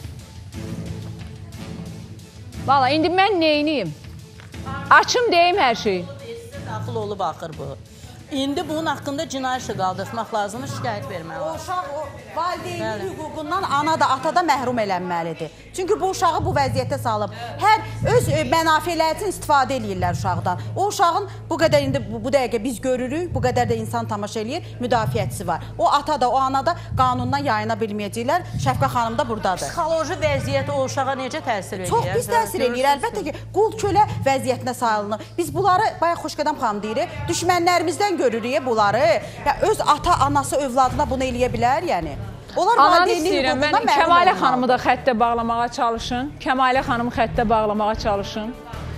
Valla, indi mən neyiniyim? Açım deyim hər şeyi. Daxil olub axır bu. İndi bunun haqqında cinayət işi qaldırmaq lazımdır, şikayət vermək lazım. O uşaq o valideynlik hüququndan ana da, ata da məhrum elənməlidir. Çünki bu uşağı bu vəziyyətə salıb. Hər öz mənafeləri üçün istifadə edirlər uşaqdan. O uşağın bu qədər indi bu dəqiqə biz görürük, bu qədər də insan tamaşa eləyir, müdafiəçisi var. O ata da, o ana da qanundan yayına bilməyəcəklər. Şəfqə xanım da buradadır. Psixoloji vəziyyət o uşağa necə təsir edir? Çox pis təsir edir. Əlbəttə ki, qul kölə vəziyyətinə salınır. Biz bunları, bayaq Xoşqədəm xanım deyirik, düşmənlərimizdən görürük bunları. Ya, öz ata, anası övladına bunu eləyə bilər, yəni. Onlar ananı istəyirəm, mən Kəmalə xanımı da xəttə bağlamağa çalışın. Kəmalə xanımı xəttə bağlamağa çalışın.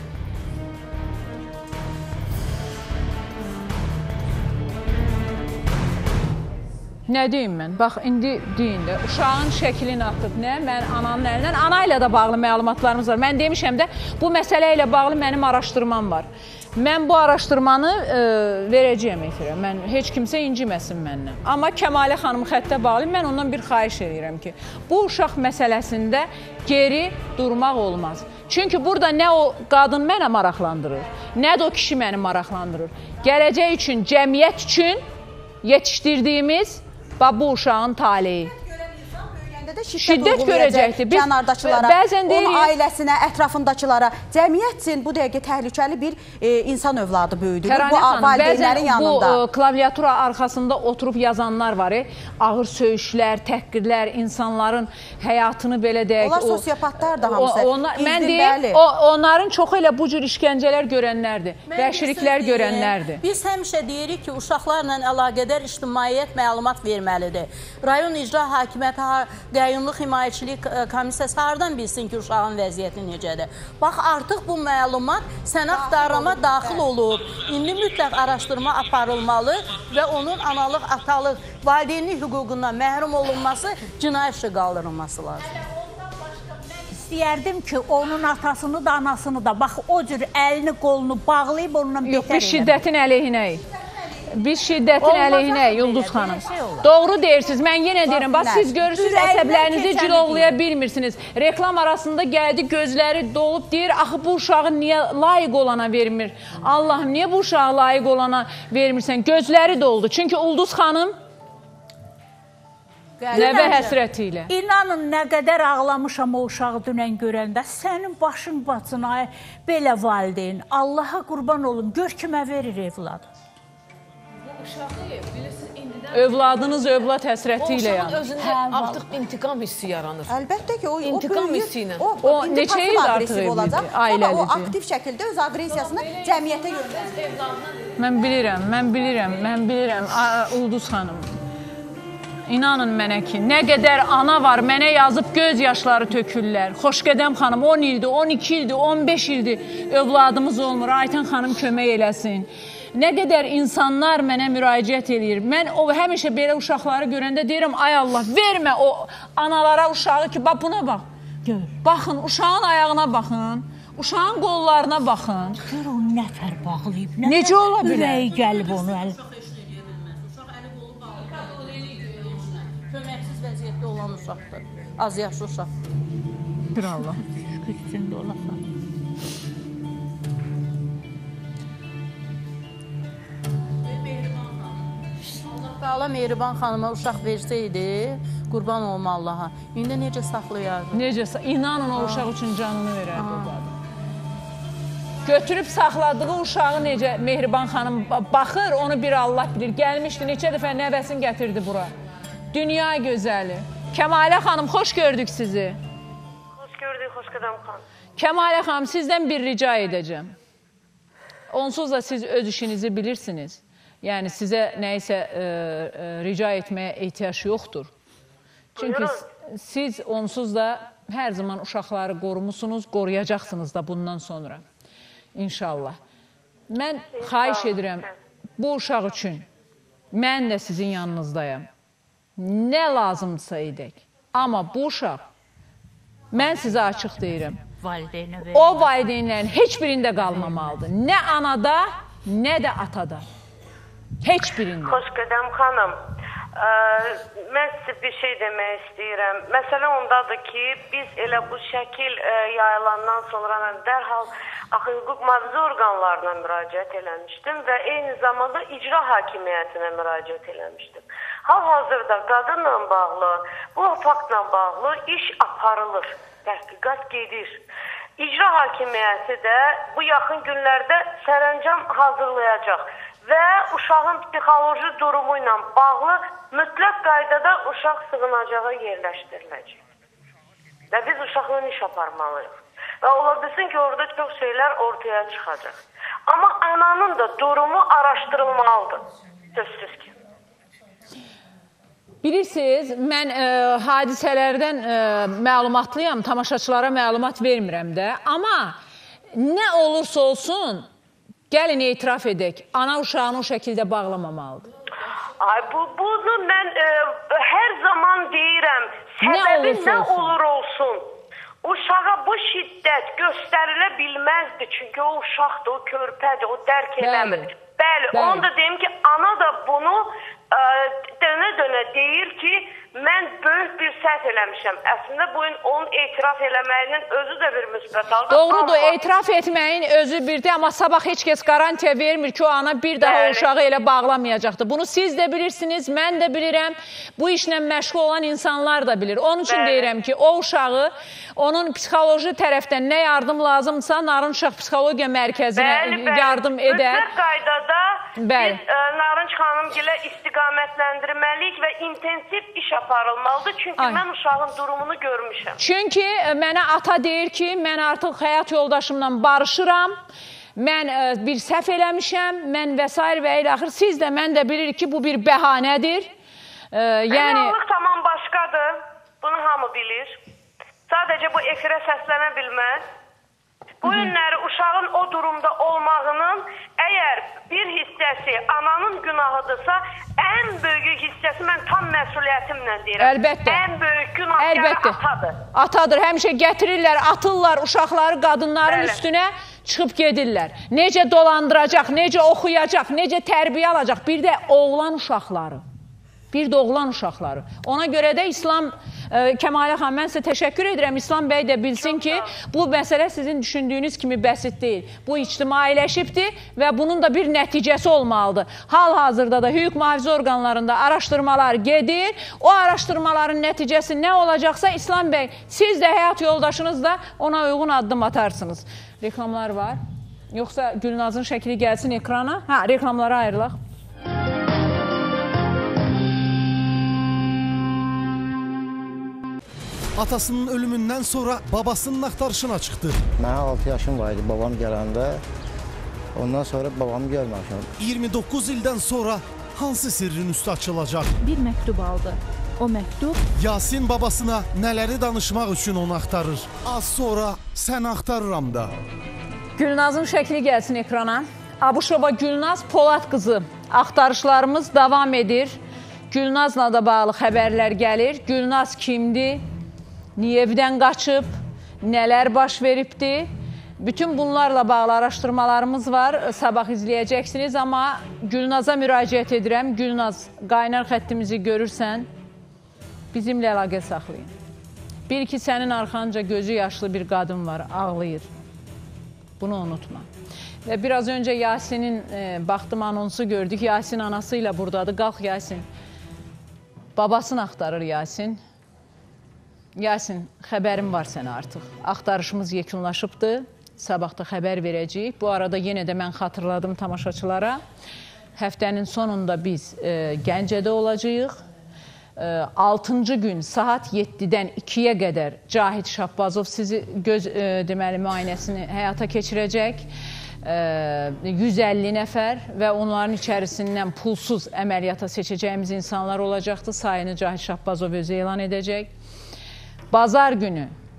Nə deyim mən? Bax, indi deyin də, uşağın şəklini atıb, nə? Mən ananın əlindən, ana ilə də bağlı məlumatlarımız var. Mən demişəm də, bu məsələ ilə bağlı mənim araşdırmam var. Mən bu araşdırmanı e, verəcəyəm efirə. Mən heç kimsə inciməsin məndən. Amma Kəmalə xanımı xəttə bağlayım, mən ondan bir xahiş edirəm ki, bu uşaq məsələsində geri durmaq olmaz. Çünki burada nə o qadın mənə maraqlandırır, nə də o kişi məni maraqlandırır. Gələcək üçün, cəmiyyət üçün yetişdirdiyimiz bu uşağın taleyi. Şiddət görəcəkdir. Kənardakılara, onun ailəsinə, ətrafındakılara, cəmiyyət üçün bu dəqiqə təhlükəli bir e, insan övladı böyüdür. Bu valideynlərin yanında. Bu klaviatura arxasında oturub yazanlar var. E, ağır söyüşlər, təhqirlər, insanların həyatını belə deyək. Onlar sosiopatlar da hamısı. O, onlar, mən deyim, o, onların çoxu elə bu cür işgəncələr görənlərdir, vəhşiliklər görənlərdir. Biz həmişə deyirik ki, uşaqlarla əlaqədar ictimaiyyət məlumat verməlidir. Rayon icra hakimiyyəti Qəyyumluq Himayəçilik Komissiyası hardan bilsin ki, uşağın vəziyyəti necədir? Bax, artıq bu məlumat sənə axtarama daxil olub. İndi mütləq araşdırma aparılmalı və onun analıq, atalıq, valideynlik hüququndan məhrum olunması, cinayət işi qaldırılması lazım. İstəyərdim ki, onun atasını da, anasını da, bax, o cür əlini, qolunu bağlayıb onunla betər edəm. Yox, biz şiddətin əleyhinəyik. Biz şiddətin əleyhinəyik, Yıldız xanım. Doğru deyirsiniz, mən yenə deyirəm, bax, siz görürsünüz, əsəblərinizi cilovlaya bilmirsiniz. Reklam arasında gəldi, gözləri dolub, deyir, axı bu uşağı niyə layiq olana vermir? Allahım, niyə bu uşağı layiq olana vermirsən? Gözləri doldu. Çünki Ulduz xanım nəvə həsrəti ilə. İnanın, nə qədər ağlamışam o uşağı dünən görəndə, sənin başın bacına belə valideyn, Allaha qurban olun, gör kimə verir evladı. Övladınız övlad həsrəti ilə yanır. O uşağın özündə artıq intiqam hissi yaranır. Əlbəttə ki, o intiqam hissi ilə. O neçə il artıq olacaq, amma o aktiv şəkildə öz aqressiyasını cəmiyyətə göndərir. Mən bilirəm, mən bilirəm, mən bilirəm, Ulduz xanım. İnanın mənə ki, nə qədər ana var, mənə yazıb göz yaşları tökürlər. Xoşqədəm xanım, on ildir, on iki ildir, on beş ildir övladımız olmur. Aytən xanım kömək eləsin. Nə qədər insanlar mənə müraciət edir. Mən o həmişə belə uşaqları görəndə deyirəm, ay Allah, vermə o analara uşağı ki, bax buna bax. Gör. Baxın, uşağın ayağına baxın, uşağın qollarına baxın. Gör o nəfər bağlayıb, necə ola bilər? Ürəyi gəlib onu əl. Köməksiz vəziyyətdə olan uşaqdır, az yaşlı uşaqdır. Bir Allah. Şükürsündə olasan. Allah Mehriban xanıma uşaq versəydi, qurban olma Allaha. İndi necə saxlayardı? Necə? İnanın o uşaq üçün canını verərdi o qadın. Götürüb saxladığı uşağı necə Mehriban xanım baxır, onu bir Allah bilir. Gəlmişdi, neçə dəfə nəvəsini gətirdi bura. Dünya gözəli. Kəmalə xanım, xoş gördük sizi. Xoş gördük, Xoşqədəm xanım. Kəmalə xanım, sizdən bir rica edəcəm. Onsuz da siz öz işinizi bilirsiniz. Yəni, sizə nəyisə e, e, rica etməyə ehtiyac yoxdur. Çünki siz onsuz da hər zaman uşaqları qorumusunuz, qoruyacaqsınız da bundan sonra. İnşallah. Mən xahiş edirəm, bu uşaq üçün mən də sizin yanınızdayım. Nə lazımdırsa edək. Amma bu uşaq, mən sizə açıq deyirəm, o valideynlərin heç birində qalmamalıdır. Nə anada, nə də atada. Heç birində. Xoş qədəm xanım. Ə, mən sizə bir şey demək istəyirəm. Məsələ ondadır ki, biz elə bu şəkil ə, yayılandan sonra mən dərhal axı hüquq mühafizə orqanlarına müraciət eləmişdim və eyni zamanda icra hakimiyyətinə müraciət eləmişdim. Hal-hazırda qadınla bağlı, bu faktla bağlı iş aparılır, təhqiqat gedir. İcra hakimiyyəti də bu yaxın günlərdə sərəncam hazırlayacaq və uşağın psixoloji durumu ilə bağlı mütləq qaydada uşaq sığınacağa yerləşdiriləcək. Və biz uşaqla iş aparmalıyıq. Və ola bilsin ki, orada çox şeylər ortaya çıxacaq. Amma ananın da durumu araşdırılmalıdır. Sözsüz ki. Bilirsiniz, mən e, hadisələrdən e, məlumatlıyam, tamaşaçılara məlumat vermirəm də. Amma nə olursa olsun, gəlin etiraf edək, ana uşağını o şəkildə bağlamamalıdır. Ay, bu, bunu mən e, hər zaman deyirəm, səbəbi nə, nə olur olsun. Uşağa bu şiddət göstərilə bilməzdi, çünki o uşaqdır, o körpədir, o dərk eləmir. Bəli, Bəli, Bəli. Onu da deyim ki, ana da bunu dönə-dönə deyir ki, mən böyük bir səhv eləmişəm. Əslində bu gün onun etiraf eləməyinin özü də bir müsbət halda. Doğrudur, amma... etiraf etməyin özü birdir, amma sabah heç kəs qarantiya vermir ki, o ana bir daha Bəli. O uşağı elə bağlamayacaqdır. Bunu siz də bilirsiniz, mən də bilirəm, bu işlə məşğul olan insanlar da bilir. Onun üçün Bəli. Deyirəm ki, o uşağı, onun psixoloji tərəfdən nə yardım lazımsa, Narınç Uşaq Psixologiya Mərkəzinə Bəli, Bəli. Yardım edər. Mütləq qaydada Bəli. Biz e, Narınç xanımgilə istiqamətləndirməliyik və intensiv iş aparılmalıdır. Çünki Ay. Mən uşağın durumunu görmüşəm. Çünki mənə ata deyir ki, mən artıq həyat yoldaşımla barışıram, mən ə, bir səhv eləmişəm, mən və s. və ilə axır. Siz də, mən də bilirik ki, bu bir bəhanədir. Ə, yəni... Əmralıq tamam başqadır. Bunu hamı bilir. Sadəcə bu efirə səslənə bilməz. Bu günləri uşağın o durumda olmağının əgər bir hissəsi ananın günahıdırsa, ən böyük hissəsi mən tam məsuliyyətimlə deyirəm. Əlbəttə. Ən böyük günahkarı Əlbəttə. Atadır. Atadır. Həmişə gətirirlər, atırlar uşaqları qadınların Bəli. Üstünə çıxıb gedirlər. Necə dolandıracaq, necə oxuyacaq, necə tərbiyə alacaq. Bir də oğlan uşaqları. Bir də oğlan uşaqları. Ona görə də İslam, e, Kəmalə xan, mən sizə təşəkkür edirəm. İslam bəy də bilsin ki, bu məsələ sizin düşündüyünüz kimi bəsit deyil. Bu ictimailəşibdir və bunun da bir nəticəsi olmalıdır. Hal-hazırda da hüquq mühafizə orqanlarında araşdırmalar gedir. O araşdırmaların nəticəsi nə olacaqsa, İslam bəy, siz də həyat yoldaşınız da ona uyğun addım atarsınız. Reklamlar var. Yoxsa Gülnazın şəkli gəlsin ekrana. Hə, reklamlara ayrılaq. Atasının ölümündən sonra babasının axtarışına çıxdı. Mənə altı yaşım var idi babam gələndə. Ondan sonra babamı görməmişəm. iyirmi doqquz ildən sonra hansı sirrin üstü açılacaq? Bir məktub aldı. O məktub... Yasin babasına nələri danışmaq üçün onu axtarır. Az sonra sən axtarıram da. Gülnazın şəkli gəlsin ekrana. Abuşova Gülnaz Polad qızı. Axtarışlarımız davam edir. Gülnazla da bağlı xəbərlər gəlir. Gülnaz kimdir? Niyə evdən qaçıb? Nələr baş veribdi? Bütün bunlarla bağlı araşdırmalarımız var. Sabah izləyəcəksiniz. Amma Gülnaza müraciət edirəm. Gülnaz, qaynar xəttimizi görürsən, bizimlə əlaqə saxlayın. Bil ki, sənin arxanca gözü yaşlı bir qadın var, ağlayır. Bunu unutma. Və biraz öncə Yasin'in e, baxdım anonsu gördük. Yasin anasıyla buradadır. Qalx Yasin. Babasını axtarır Yasin. Yasin, xəbərim var sənə artıq. Axtarışımız yekunlaşıbdır. Sabah da xəbər verəcəyik. Bu arada yenə də mən xatırladım tamaşaçılara. Həftənin sonunda biz e, Gəncədə olacağıq. E, altıncı gün saat yeddidən ikiyə qədər Cahid Şahbazov sizi göz e, deməli müayinəsini həyata keçirəcək. yüz əlli nəfər və onların içərisindən pulsuz əməliyyata seçəcəyimiz insanlar olacaqdır. Sayını Cahid Şahbazov özü elan edəcək. Bazar günü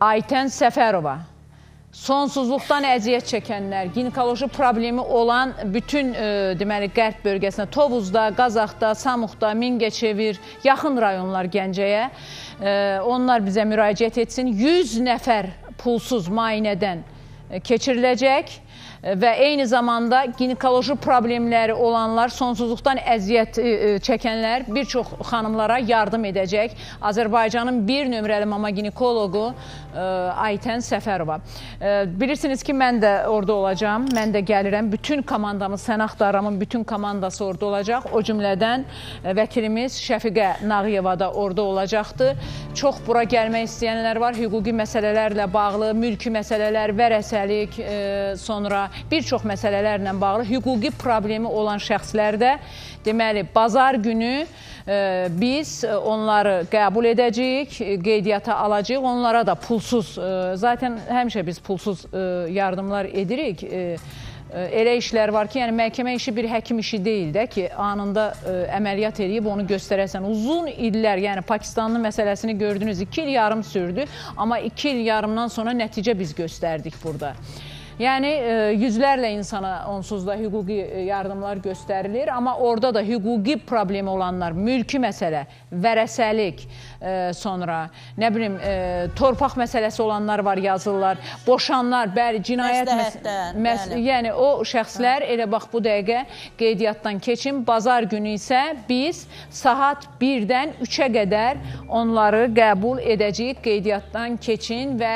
Aytən Səfərova. Sonsuzluqdan əziyyət çəkənlər, ginekoloji problemi olan bütün e, deməli qərb bölgəsində, Tovuzda, Qazaxda, Samuxda, Mingəçevir, yaxın rayonlar Gəncəyə e, onlar bizə müraciət etsin. yüz nəfər pulsuz müayinədən e, keçiriləcək və eyni zamanda ginekoloji problemləri olanlar, sonsuzluqdan əziyyət e, çəkənlər bir çox xanımlara yardım edəcək. Azərbaycanın bir nömrəli mama ginekologu e, Aytən Səfərova. E, bilirsiniz ki, mən də orada olacağım, mən də gəlirəm. Bütün komandamız, Sənaq Daramın bütün komandası orada olacaq. O cümlədən e, vəkilimiz Şəfiqə Nağıyeva da orada olacaqdır. Çox bura gəlmək istəyənlər var, hüquqi məsələlərlə bağlı, mülki məsələlər, vərəsəlik, e, sonra bir çox məsələlərlə bağlı hüquqi problemi olan şəxslərdə deməli, bazar günü e, biz onları qəbul edəcəyik, qeydiyyata alacağıq, onlara da pulsuz, e, zaten həmişə biz pulsuz e, yardımlar edirik. E, Elə işlər var ki, yəni məhkəmə işi bir həkim işi deyil də ki, anında ə, əməliyyat edib onu göstərəsən. Uzun illər, yəni Pakistanlı məsələsini gördünüz, iki il yarım sürdü, amma iki il yarımdan sonra nəticə biz göstərdik burada. Yəni, yüzlərlə insana onsuz da hüquqi yardımlar göstərilir, amma orada da hüquqi problemi olanlar, mülki məsələ, vərəsəlik, sonra, nə bilim, torpaq məsələsi olanlar var, yazırlar, boşanlar, bəli, cinayət məsələsi, yəni o şəxslər elə bax bu dəqiqə qeydiyyatdan keçin, bazar günü isə biz saat birdən üçə qədər onları qəbul edəcəyik, qeydiyyatdan keçin və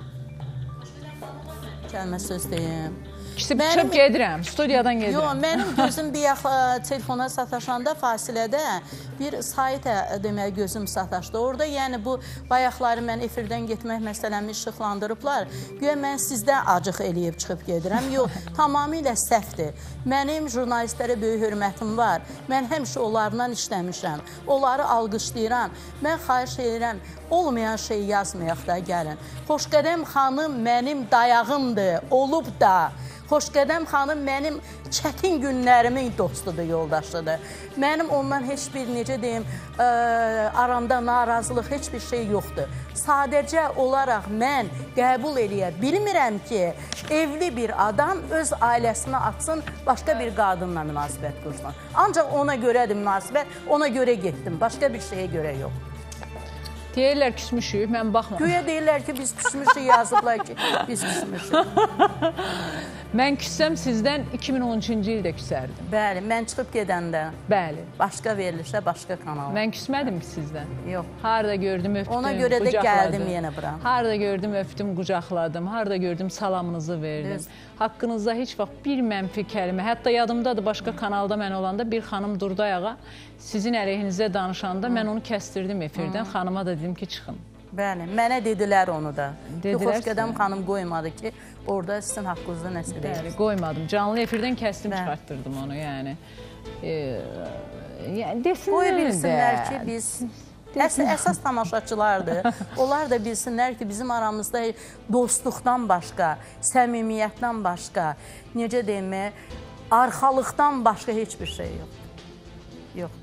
Gəlmə söz deyim. Çıxıb gedirəm, studiyadan gedirəm. Yox, mənim gözüm bir yax telefona sataşanda fasilədə bir saytə demək gözüm sataşdı. Orada yəni bu bayaqları mən efirdən getmək məsələmi işıqlandırıblar. Güya mən sizdən acıq eləyib çıxıb gedirəm. Yox, tamamilə səhvdir. Mənim jurnalistlərə böyük hörmətim var. Mən həmişə onlardan işləmişəm. Onları alqışlayıram. Mən xahiş edirəm, olmayan şey yazmayaq da gəlin. Xoşqədəm xanım mənim dayağımdır, olub da. Xoşqədəm xanım mənim çətin günlərimin dostudur, yoldaşıdır. Mənim ondan heç bir, necə deyim, ə, aramda narazılıq, heç bir şey yoxdur. Sadəcə olaraq mən qəbul eləyə bilmirəm ki, evli bir adam öz ailəsinə atsın, başqa bir qadınla münasibət qursun. Ancaq ona görədir münasibət, ona görə getdim, başqa bir şeyə görə yox. Deyirlər küsmüşük, mən baxmam. Güya deyirlər ki, biz küsmüşük, yazıblar ki, biz küsmüşük. Mən küssəm sizdən iki min on üçüncü ildə küsərdim. Bəli, mən çıxıb gedəndə. Bəli. Başqa verilişə, başqa kanal. Mən küsmədim ki sizdən. Yox. Harada gördüm, öpdüm, ona görə də gəldim yenə bura. Harada gördüm, öpdüm, qucaqladım. Harada gördüm, salamınızı verdim. Düz. Haqqınızda heç vaxt bir mənfi kəlmə, hətta yadımdadır, başqa kanalda mən olanda bir xanım durdu ayağa, sizin əleyhinizə danışanda Hı. mən onu kəstirdim efirdən, Hı. xanıma da dedim ki, çıxın. Bəli, mənə dedilər onu da. Xoşqədəm xanım qoymadı ki, orada sizin haqqınızda nəsə deyil. Bəli, qoymadım. Canlı efirdən kəsdim, çıxartdırdım onu, yəni. E, yəni desinlər Qoy bilsinlər ki, biz əs əsas tamaşaçılardır. Onlar da bilsinlər ki, bizim aramızda dostluqdan başqa, səmimiyyətdən başqa, necə deyim, arxalıqdan başqa heç bir şey yoxdur. Yox.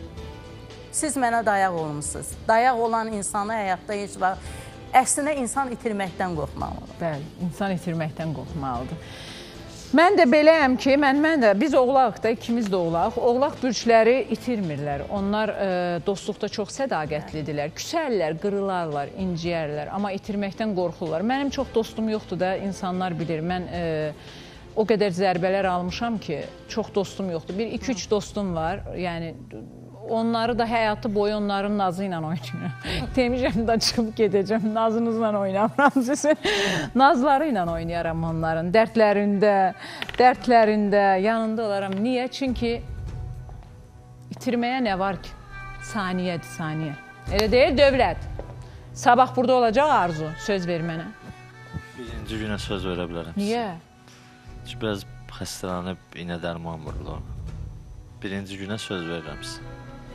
Siz mənə dayaq olmuşsunuz. Dayaq olan insanı həyatda heç vaxt, əslində insan itirməkdən qorxmalıdır. Bəli, insan itirməkdən qorxmalıdır. Mən də beləyəm ki, mən, mən də, biz oğlaq da, ikimiz də oğlaq. Oğlaq bürcləri itirmirlər. Onlar e, dostluqda çox sədaqətlidirlər. Küsərlər, qırılarlar, inciyərlər, amma itirməkdən qorxurlar. Mənim çox dostum yoxdur da, insanlar bilir. Mən e, o qədər zərbələr almışam ki, çox dostum yoxdur. Bir, iki, üç dostum var, yəni onları da həyatı boyu onların nazı ilə oynayıram. Demişəm da çıxıb gedəcəm, nazınızla oynamıram sizin. Nazları ilə oynayaram onların, dərdlərində, dərdlərində, yanında olaram. Niyə? Çünki itirməyə nə var ki? Saniyədir, saniyə. Elə deyil, Dövlət. Sabah burada olacaq Arzu, söz ver mənə. Birinci günə söz verə bilərəm. Niyə? Çünki biraz xəstələnib, iynə dərman vurulur. Birinci günə söz verirəm sizə.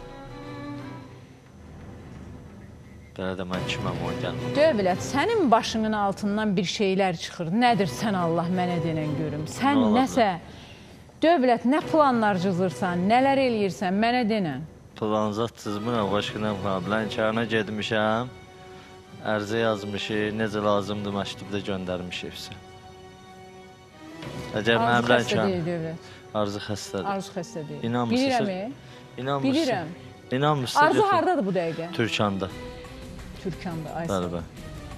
Belə də mən kiməm o gəlməm. Dövlət, sənin başının altından bir şeylər çıxır. Nədir sən Allah mənə denən görüm. Sən nəsə, Dövlət, nə planlar cızırsan, nələr eləyirsən, mənə denən. Planzat cızmıram, başqına plan. Lənkərana gedmişəm. Ərizə yazmışıq, necə lazımdır məktubda göndərmişik hepsi. Əgər mənim rənkəm... Arzu xəstədir. Arzu xəstədir. İnanmırsınız. Bilirəm. İnanmırsınız. Bilirəm. İnanmırsınız. Arzu hardadır bu dəqiqə? Türkanda. Türkanda, ay Bəli, bəli.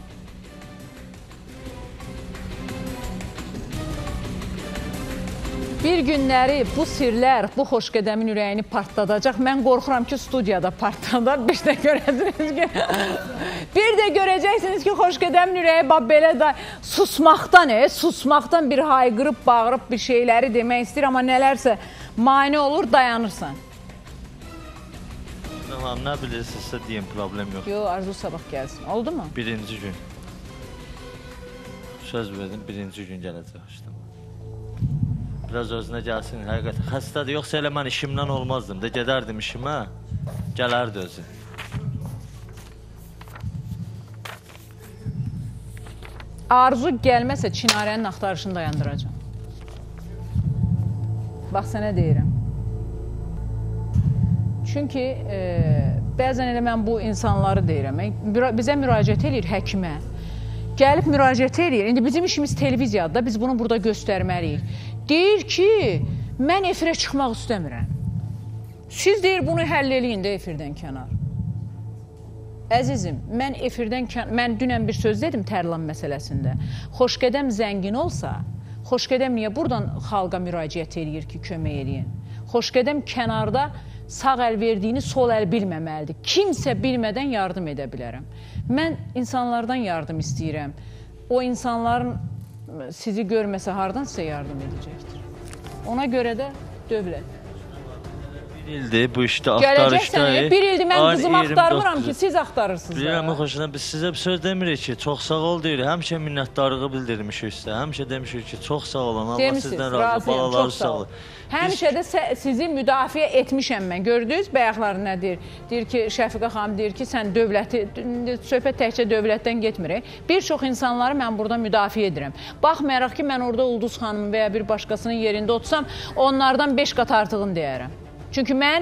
Bir günləri bu sirlər, bu xoşgədəmin ürəyini partladacaq. Mən qorxuram ki, studiyada partladar. Bir də görəcəksiniz ki, bir də görəcəksiniz ki, xoşgədəmin ürəyi belə da susmaqdan, e, susmaqdan bir hayqırıb, bağırıb bir şeyləri demək istəyir, amma nələrsə mane olur, dayanırsan. Tamam, nə bilirsinizsə deyim, problem yox. Yox, Arzu sabah gəlsin. Oldu mu? Birinci gün. Söz verdim, birinci gün gələcək işte. Biraz özünə gəlsin, həqiqətən xəstədir, yoxsa elə mən işimdən olmazdım da, gedərdim işimə, gələrdi özü. Arzu gəlməsə Çinarənin axtarışını dayandıracam. Bax, sənə deyirəm. Çünki e, bəzən elə mən bu insanları deyirəm, bizə müraciət edir həkimə, gəlib müraciət edir, indi bizim işimiz televiziyadır, biz bunu burada göstərməliyik. Deyir ki, mən efirə çıxmaq istəmirəm. Siz deyir, bunu həll eləyin də efirdən kənar. Əzizim, mən efirdən kənar, mən dünən bir söz dedim Tərlan məsələsində. Xoşgədəm zəngin olsa, Xoşgədəm niyə buradan xalqa müraciət edir ki, kömək eləyin? Xoşgədəm kənarda sağ əl verdiyini sol əl bilməməlidir. Kimsə bilmədən yardım edə bilərəm. Mən insanlardan yardım istəyirəm. O insanların sizi görməsə hardan sizə yardım edəcəkdir? Ona görə də dövlət. Bir ildir bu işdə axtarışda. Gələcəksən, bir ildir mən qızımı axtarmıram ki, siz axtarırsınız. Bilirəm, xoşuna, biz sizə bir söz demirik ki, çox sağ ol deyirik. Həmişə minnətdarlığı bildirmişik sizə. Həmişə demişik ki, çox sağ olun. Allah sizdən razı, balaları sağ olun. Həmişə də sizi müdafiə etmişəm mən. Gördünüz, bəyaqları nə deyir? Deyir ki, Şəfiqə xanım deyir ki, sən dövləti, söhbət təkcə dövlətdən getmirik. Bir çox insanları mən burada müdafiə edirəm. Baxmayaraq ki, mən orada Ulduz xanımın və ya bir başqasının yerində otursam, onlardan beş qat artığını deyərəm. Çünki mən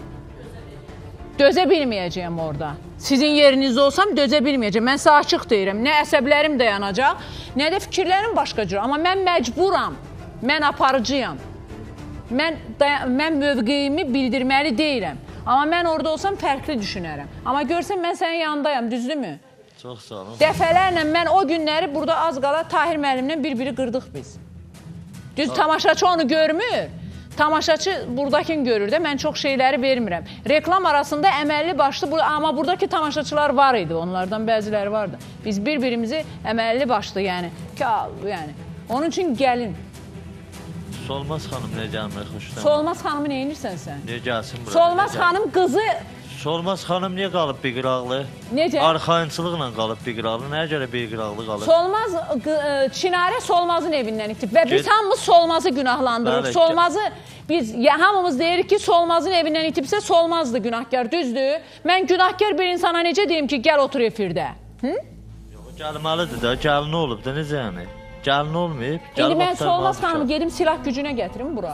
dözə bilməyəcəyəm orada. Sizin yerinizdə olsam dözə bilməyəcəyəm. Mən sizə açıq deyirəm. Nə əsəblərim dayanacaq, nə də fikirlərim başqa cür. Amma mən məcburam, mən aparıcıyam. Mən, mən mövqeyimi bildirməli deyirəm. Amma mən orada olsam fərqli düşünərəm. Amma görsən, mən sənin yanındayam, düzdürmü? Çox sağ olun. Dəfələrlə mən o günləri burada az qala Tahir müəllimlə bir-biri qırdıq biz. Düz tamaşaçı onu görmür. Tamaşaçı buradakini görür də, mən çox şeyləri vermirəm. Reklam arasında əməlli başlı, amma buradakı tamaşaçılar var idi, onlardan bəziləri vardı. Biz bir-birimizi əməlli başlı, yəni, yəni. Onun üçün gəlin. Solmaz xanım nə gəlmək xoşlanır? Solmaz xanımı nə edirsən sən? Niyə gəlsin burada? Solmaz xanım qızı... Solmaz xanım niyə qalıb bir qıraqlı? Necə? Arxayınçılıqla qalıb bir qıraqlı. Nəyə görə bir qıraqlı qalıb? Solmaz, Çinarə Solmazın evindən itib və biz hamımız Solmazı günahlandırırıq. Solmazı, biz hamımız deyirik ki, Solmazın evindən itibsə Solmazdır günahkar, düzdür. Mən günahkar bir insana necə deyim ki, gəl otur efirdə? Yox, gəlməlidir də, gəlin olub da, necə yəni? Gəlin olmayıb. İndi mən Solmaz xanımı gedim silah gücünə gətirim bura.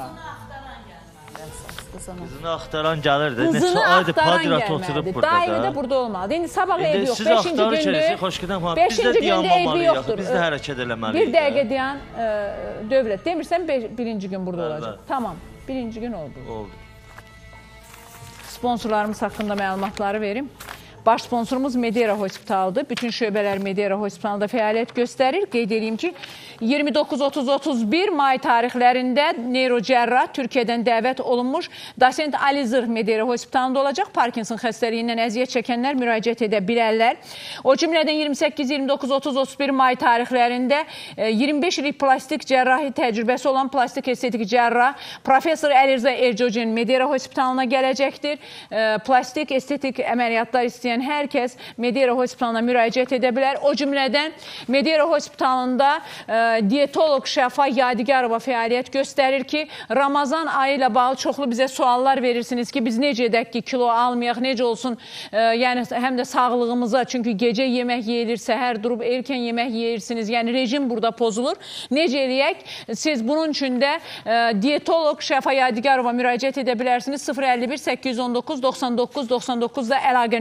Qızını axtaran gəlir də. Qızını axtaran gəlməlidir. Daimi də burada olmalıdır. İndi sabah eybi yox. Siz axtarış edirsiniz, Xoşgədəm xanım. Biz də dayanmamalıyıq. Biz də hərəkət eləməliyik. Bir dəqiqə dayan, dövlət. Demirsən birinci gün burada olacaq. Tamam, birinci gün oldu. Oldu. Sponsorlarımız haqqında məlumatları verim. Baş sponsorumuz Medera Hospitaldır. Bütün şöbələr Medera Hospitalda fəaliyyət göstərir. Qeyd edeyim ki, iyirmi doqquz otuz otuz bir may tarixlərində neyrocərrah Türkiyədən dəvət olunmuş Dosent Alizır Medera Hospitalında olacaq. Parkinson xəstəliyindən əziyyət çəkənlər müraciət edə bilərlər. O cümlədən iyirmi səkkiz iyirmi doqquz otuz otuz bir may tarixlərində iyirmi beş illik plastik cərrahi təcrübəsi olan plastik estetik cərrah Profesor Əlirza Ercogen Medera Hospitalına gələcəkdir. Plastik estetik əməliyyatlar istəyən hər kəs Medera Hospitalına müraciət edə bilər. O cümlədən Medera Hospitalında e, diyetolog Şəfa Yadigarova fəaliyyət göstərir ki, Ramazan ayı ilə bağlı çoxlu bizə suallar verirsiniz ki, biz necə edək ki, kilo almayaq, necə olsun, e, yəni həm də sağlığımıza, çünki gecə yemək yeyilir, səhər durub erkən yemək yeyirsiniz, yəni rejim burada pozulur. Necə eləyək? Siz bunun üçün də e, diyetolog Şəfa Yadigarova müraciət edə bilərsiniz. sıfır əlli bir səkkiz yüz on doqquz doxsan doqquz doxsan doqquz da əlaqə nömrəsidir.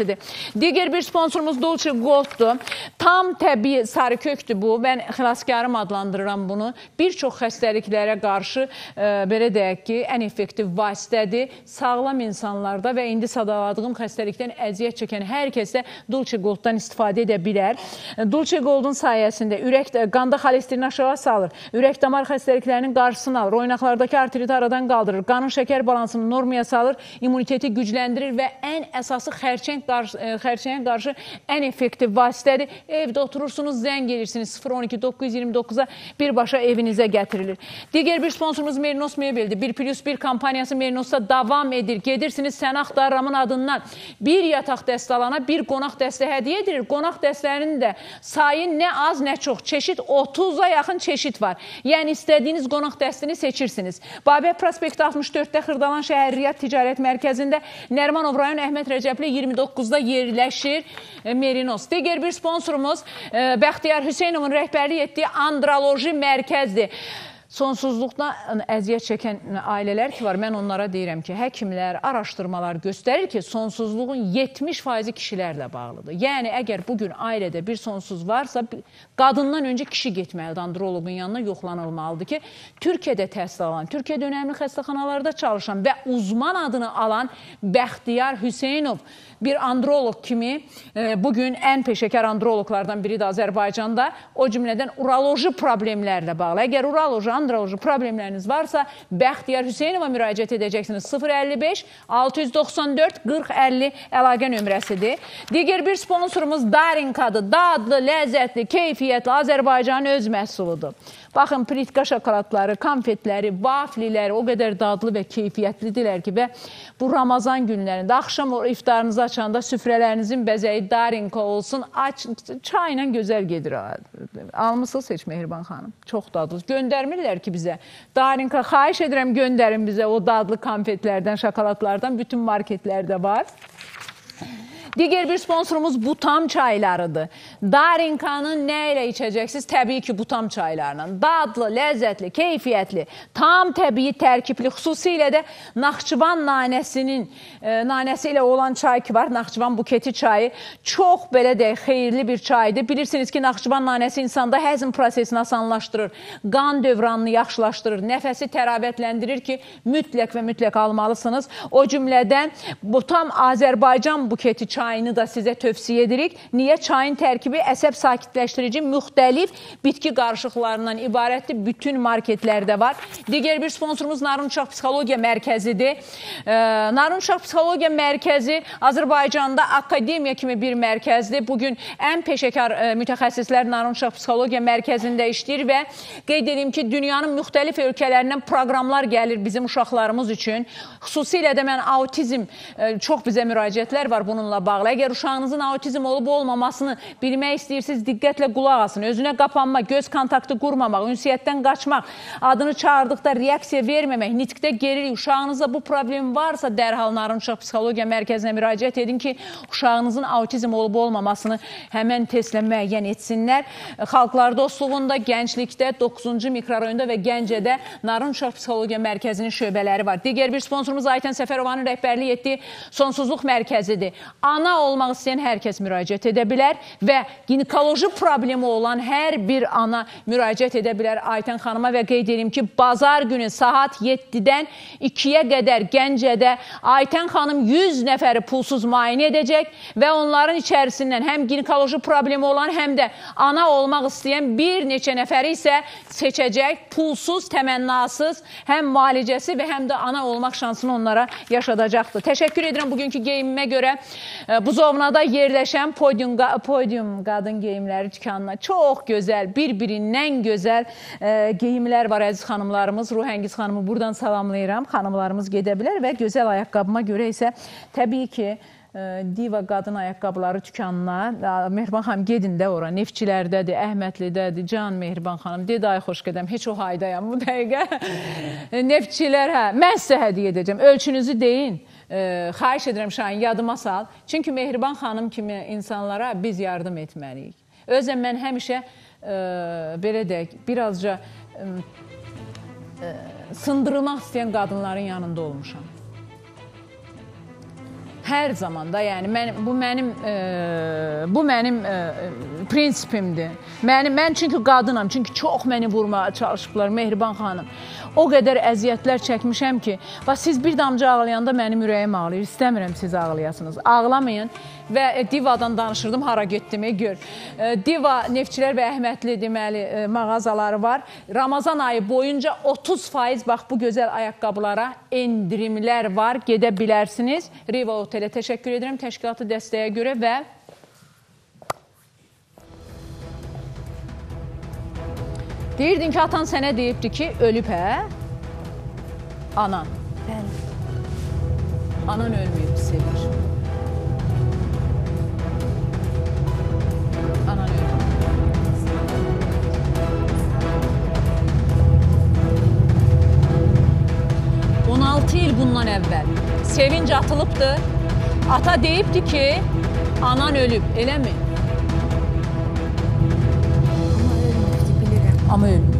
nümunəsidir. Digər bir sponsorumuz Dolce Gold'dur. Tam təbii sarı kökdür bu. Mən xilaskarım adlandırıram bunu. Bir çox xəstəliklərə qarşı e, belə deyək ki, ən effektiv vasitədir. Sağlam insanlarda və indi sadaladığım xəstəlikdən əziyyət çəkən hər kəs də Dolce Gold'dan istifadə edə bilər. Dolce Gold'un sayəsində ürək, qanda xolesterini aşağı salır, ürək damar xəstəliklərinin qarşısını alır, oynaqlardakı arteriti aradan qaldırır, qanın şəkər balansını normaya salır, immuniteti gücləndirir və ən əsası xərçəng qarşı, xərçəngə qarşı ən effektiv vasitədir. Evdə oturursunuz, zəng gelirsiniz sıfır on iki doqquz yüz iyirmi doqquza birbaşa evinizə gətirilir. Digər bir sponsorumuz Merinos Mebeldir. bir plus bir kampaniyası Merinosda davam edir. Gedirsiniz Səni Axtarıramın adından bir yataq dəstə alana bir qonaq dəstə hədiyyə edilir. Qonaq dəstələrinin də sayı nə az, nə çox. Çeşid otuz'a yaxın çeşid var. Yəni istədiyiniz qonaq dəstini seçirsiniz. Babək Prospekti altmış dörddə Xırdalan Şəhərriyyat Ticarət Mərkəzində Nərmanov rayon Əhməd Rəcəbli iyirmi doqquzda yerləşir Merinos. Digər bir sponsorumuz Bəxtiyar Hüseynovun rəhbərlik etdiyi Androloji Mərkəzdir. Sonsuzluqdan əziyyət çəkən ailələr ki var, mən onlara deyirəm ki, həkimlər, araşdırmalar göstərir ki, sonsuzluğun yetmiş faizi kişilərlə bağlıdır. Yəni, əgər bugün ailədə bir sonsuz varsa, qadından öncə kişi getməlidir, androloqun yanına yoxlanılmalıdır ki, Türkiyədə təhsil alan, Türkiyədə önəmli xəstəxanalarda çalışan və uzman adını alan Bəxtiyar Hüseynov bir androloq kimi bugün ən peşəkar androloqlardan biri də Azərbaycanda, o cümlədən uroloji problemlərlə bağlı. Əgər uroloji, androloji problemləriniz varsa, Bəxtiyar Hüseynova müraciət edəcəksiniz. sıfır əlli beş altı yüz doxsan dörd qırx əlli əlaqə nömrəsidir. Digər bir sponsorumuz Darinkadır. Dadlı, ləzzətli, keyfiyyətli Azərbaycanın öz məhsuludur. Baxın, plitka şokoladları, konfetləri, vafliləri o qədər dadlı və keyfiyyətlidirlər ki, və bu Ramazan günlərində, axşam iftarınızı açanda süfrələrinizin bəzəyi Darinka olsun, aç, çayla gözəl gedir. Almısınız heç Mehriban xanım? Çox dadlı. Göndərmirlər ki bizə. Darinka, xahiş edirəm göndərin bizə o dadlı konfetlərdən, şokoladlardan, bütün marketlərdə var. Digər bir sponsorumuz Butam çaylarıdır. Darinkanın nə ilə içəcəksiniz? Təbii ki, Butam çaylarla. Dadlı, ləzzətli, keyfiyyətli, tam təbii tərkibli, xüsusilə də Naxçıvan nanəsinin e, nanəsi ilə olan çay ki var, Naxçıvan buketi çayı. Çox belə deyək, xeyirli bir çaydır. Bilirsiniz ki, Naxçıvan nanəsi insanda həzm prosesini asanlaşdırır, qan dövranını yaxşılaşdırır, nəfəsi təravətləndirir ki, mütləq və mütləq almalısınız. O cümlədən Butam Azərbaycan buketi çayı çayını da sizə tövsiyə edirik. Niyə? Çayın tərkibi əsəb sakitləşdirici müxtəlif bitki qarışıqlarından ibarətdir. Bütün marketlərdə var. Digər bir sponsorumuz Narın Uşaq Psixologiya Mərkəzidir. Narın Uşaq Psixologiya Mərkəzi Azərbaycanda akademiya kimi bir mərkəzdir. Bugün ən peşəkar mütəxəssislər Narın Uşaq Psixologiya Mərkəzində işləyir və qeyd edeyim ki, dünyanın müxtəlif ölkələrindən proqramlar gəlir bizim uşaqlarımız üçün. Xüsusilə də mən autizm, çox bizə müraciətlər var bununla bağlı. Əgər uşağınızın autizm olub olmamasını bilmək istəyirsiniz, diqqətlə qulaq asın. Özünə qapanma, göz kontaktı qurmamaq, ünsiyyətdən qaçmaq, adını çağırdıqda reaksiya verməmək, nitqdə gerilik, uşağınızda bu problem varsa dərhal Narın Uşaq Psixologiya Mərkəzinə müraciət edin ki, uşağınızın autizm olub olmamasını həmən testlə müəyyən etsinlər. Xalqlar Dostluğunda, gənclikdə, doqquzuncu mikrorayonda və Gəncədə Narın Uşaq Psixologiya Mərkəzinin şöbələri var. Digər bir sponsorumuz Aytən Səfərovanın rəhbərlik etdiyi Sonsuzluq Mərkəzidir. Ana olmaq istəyən hər kəs müraciət edə bilər və ginekoloji problemi olan hər bir ana müraciət edə bilər Aytən xanıma və qeyd edeyim ki, bazar günü saat yeddidən ikiyə qədər Gəncədə Aytən xanım yüz nəfəri pulsuz müayinə edəcək və onların içərisindən həm ginekoloji problemi olan, həm də ana olmaq istəyən bir neçə nəfəri isə seçəcək, pulsuz, təmənnasız, həm müalicəsi və həm də ana olmaq şansını onlara yaşadacaqdır. Təşəkkür edirəm bugünkü geyimimə görə. Buzovnada yerləşən Podium, Podium qadın geyimləri dükanına çox gözəl, bir-birindən gözəl e, geyimlər var əziz xanımlarımız. Ruhəngiz xanımı buradan salamlayıram. Xanımlarımız gedə bilər və gözəl ayaqqabıma görə isə təbii ki, Diva qadın ayaqqabıları dükanına. Mehriban xanım, gedin də ora. Neftçilərdədir, Əhmədlidədir, Can Mehriban xanım. Dedi, ay xoş qədəm, heç o haydayam bu dəqiqə. Neftçilər, hə, mən sizə hədiyyə edəcəm. Ölçünüzü deyin. E, xahiş edirəm Şahin, yadıma sal. Çünki Mehriban xanım kimi insanlara biz yardım etməliyik. Özəm mən həmişə e, belə deyək, birazca e, e, sındırılmaq istəyən qadınların yanında olmuşam. Hər zaman da, yəni mən, bu mənim e, bu mənim e, prinsipimdir. Mənim, mən çünki qadınam, çünki çox məni vurmağa çalışıblar Mehriban xanım. O qədər əziyyətlər çəkmişəm ki, bax siz bir damcı ağlayanda mənim ürəyim ağlayır. İstəmirəm siz ağlayasınız. Ağlamayın və e, Divadan danışırdım, hara getdimi gör. E, Diva Neftçilər və Əhmədli deməli e, mağazaları var. Ramazan ayı boyunca otuz faiz bax bu gözəl ayaqqabılara endirimlər var. Gedə bilərsiniz. Riva Otelə təşəkkür edirəm təşkilatı dəstəyə görə və deyirdin ki, atan sənə deyibdi ki, ölüb hə? Anan. Bəli. Anan ölməyib, sevir. Anan ölməyib. on altı il bundan əvvəl sevinc atılıbdı. Ata deyibdi ki, anan ölüb, eləmi? Amma ölməyibdi, bilirəm. Amma ölməyib.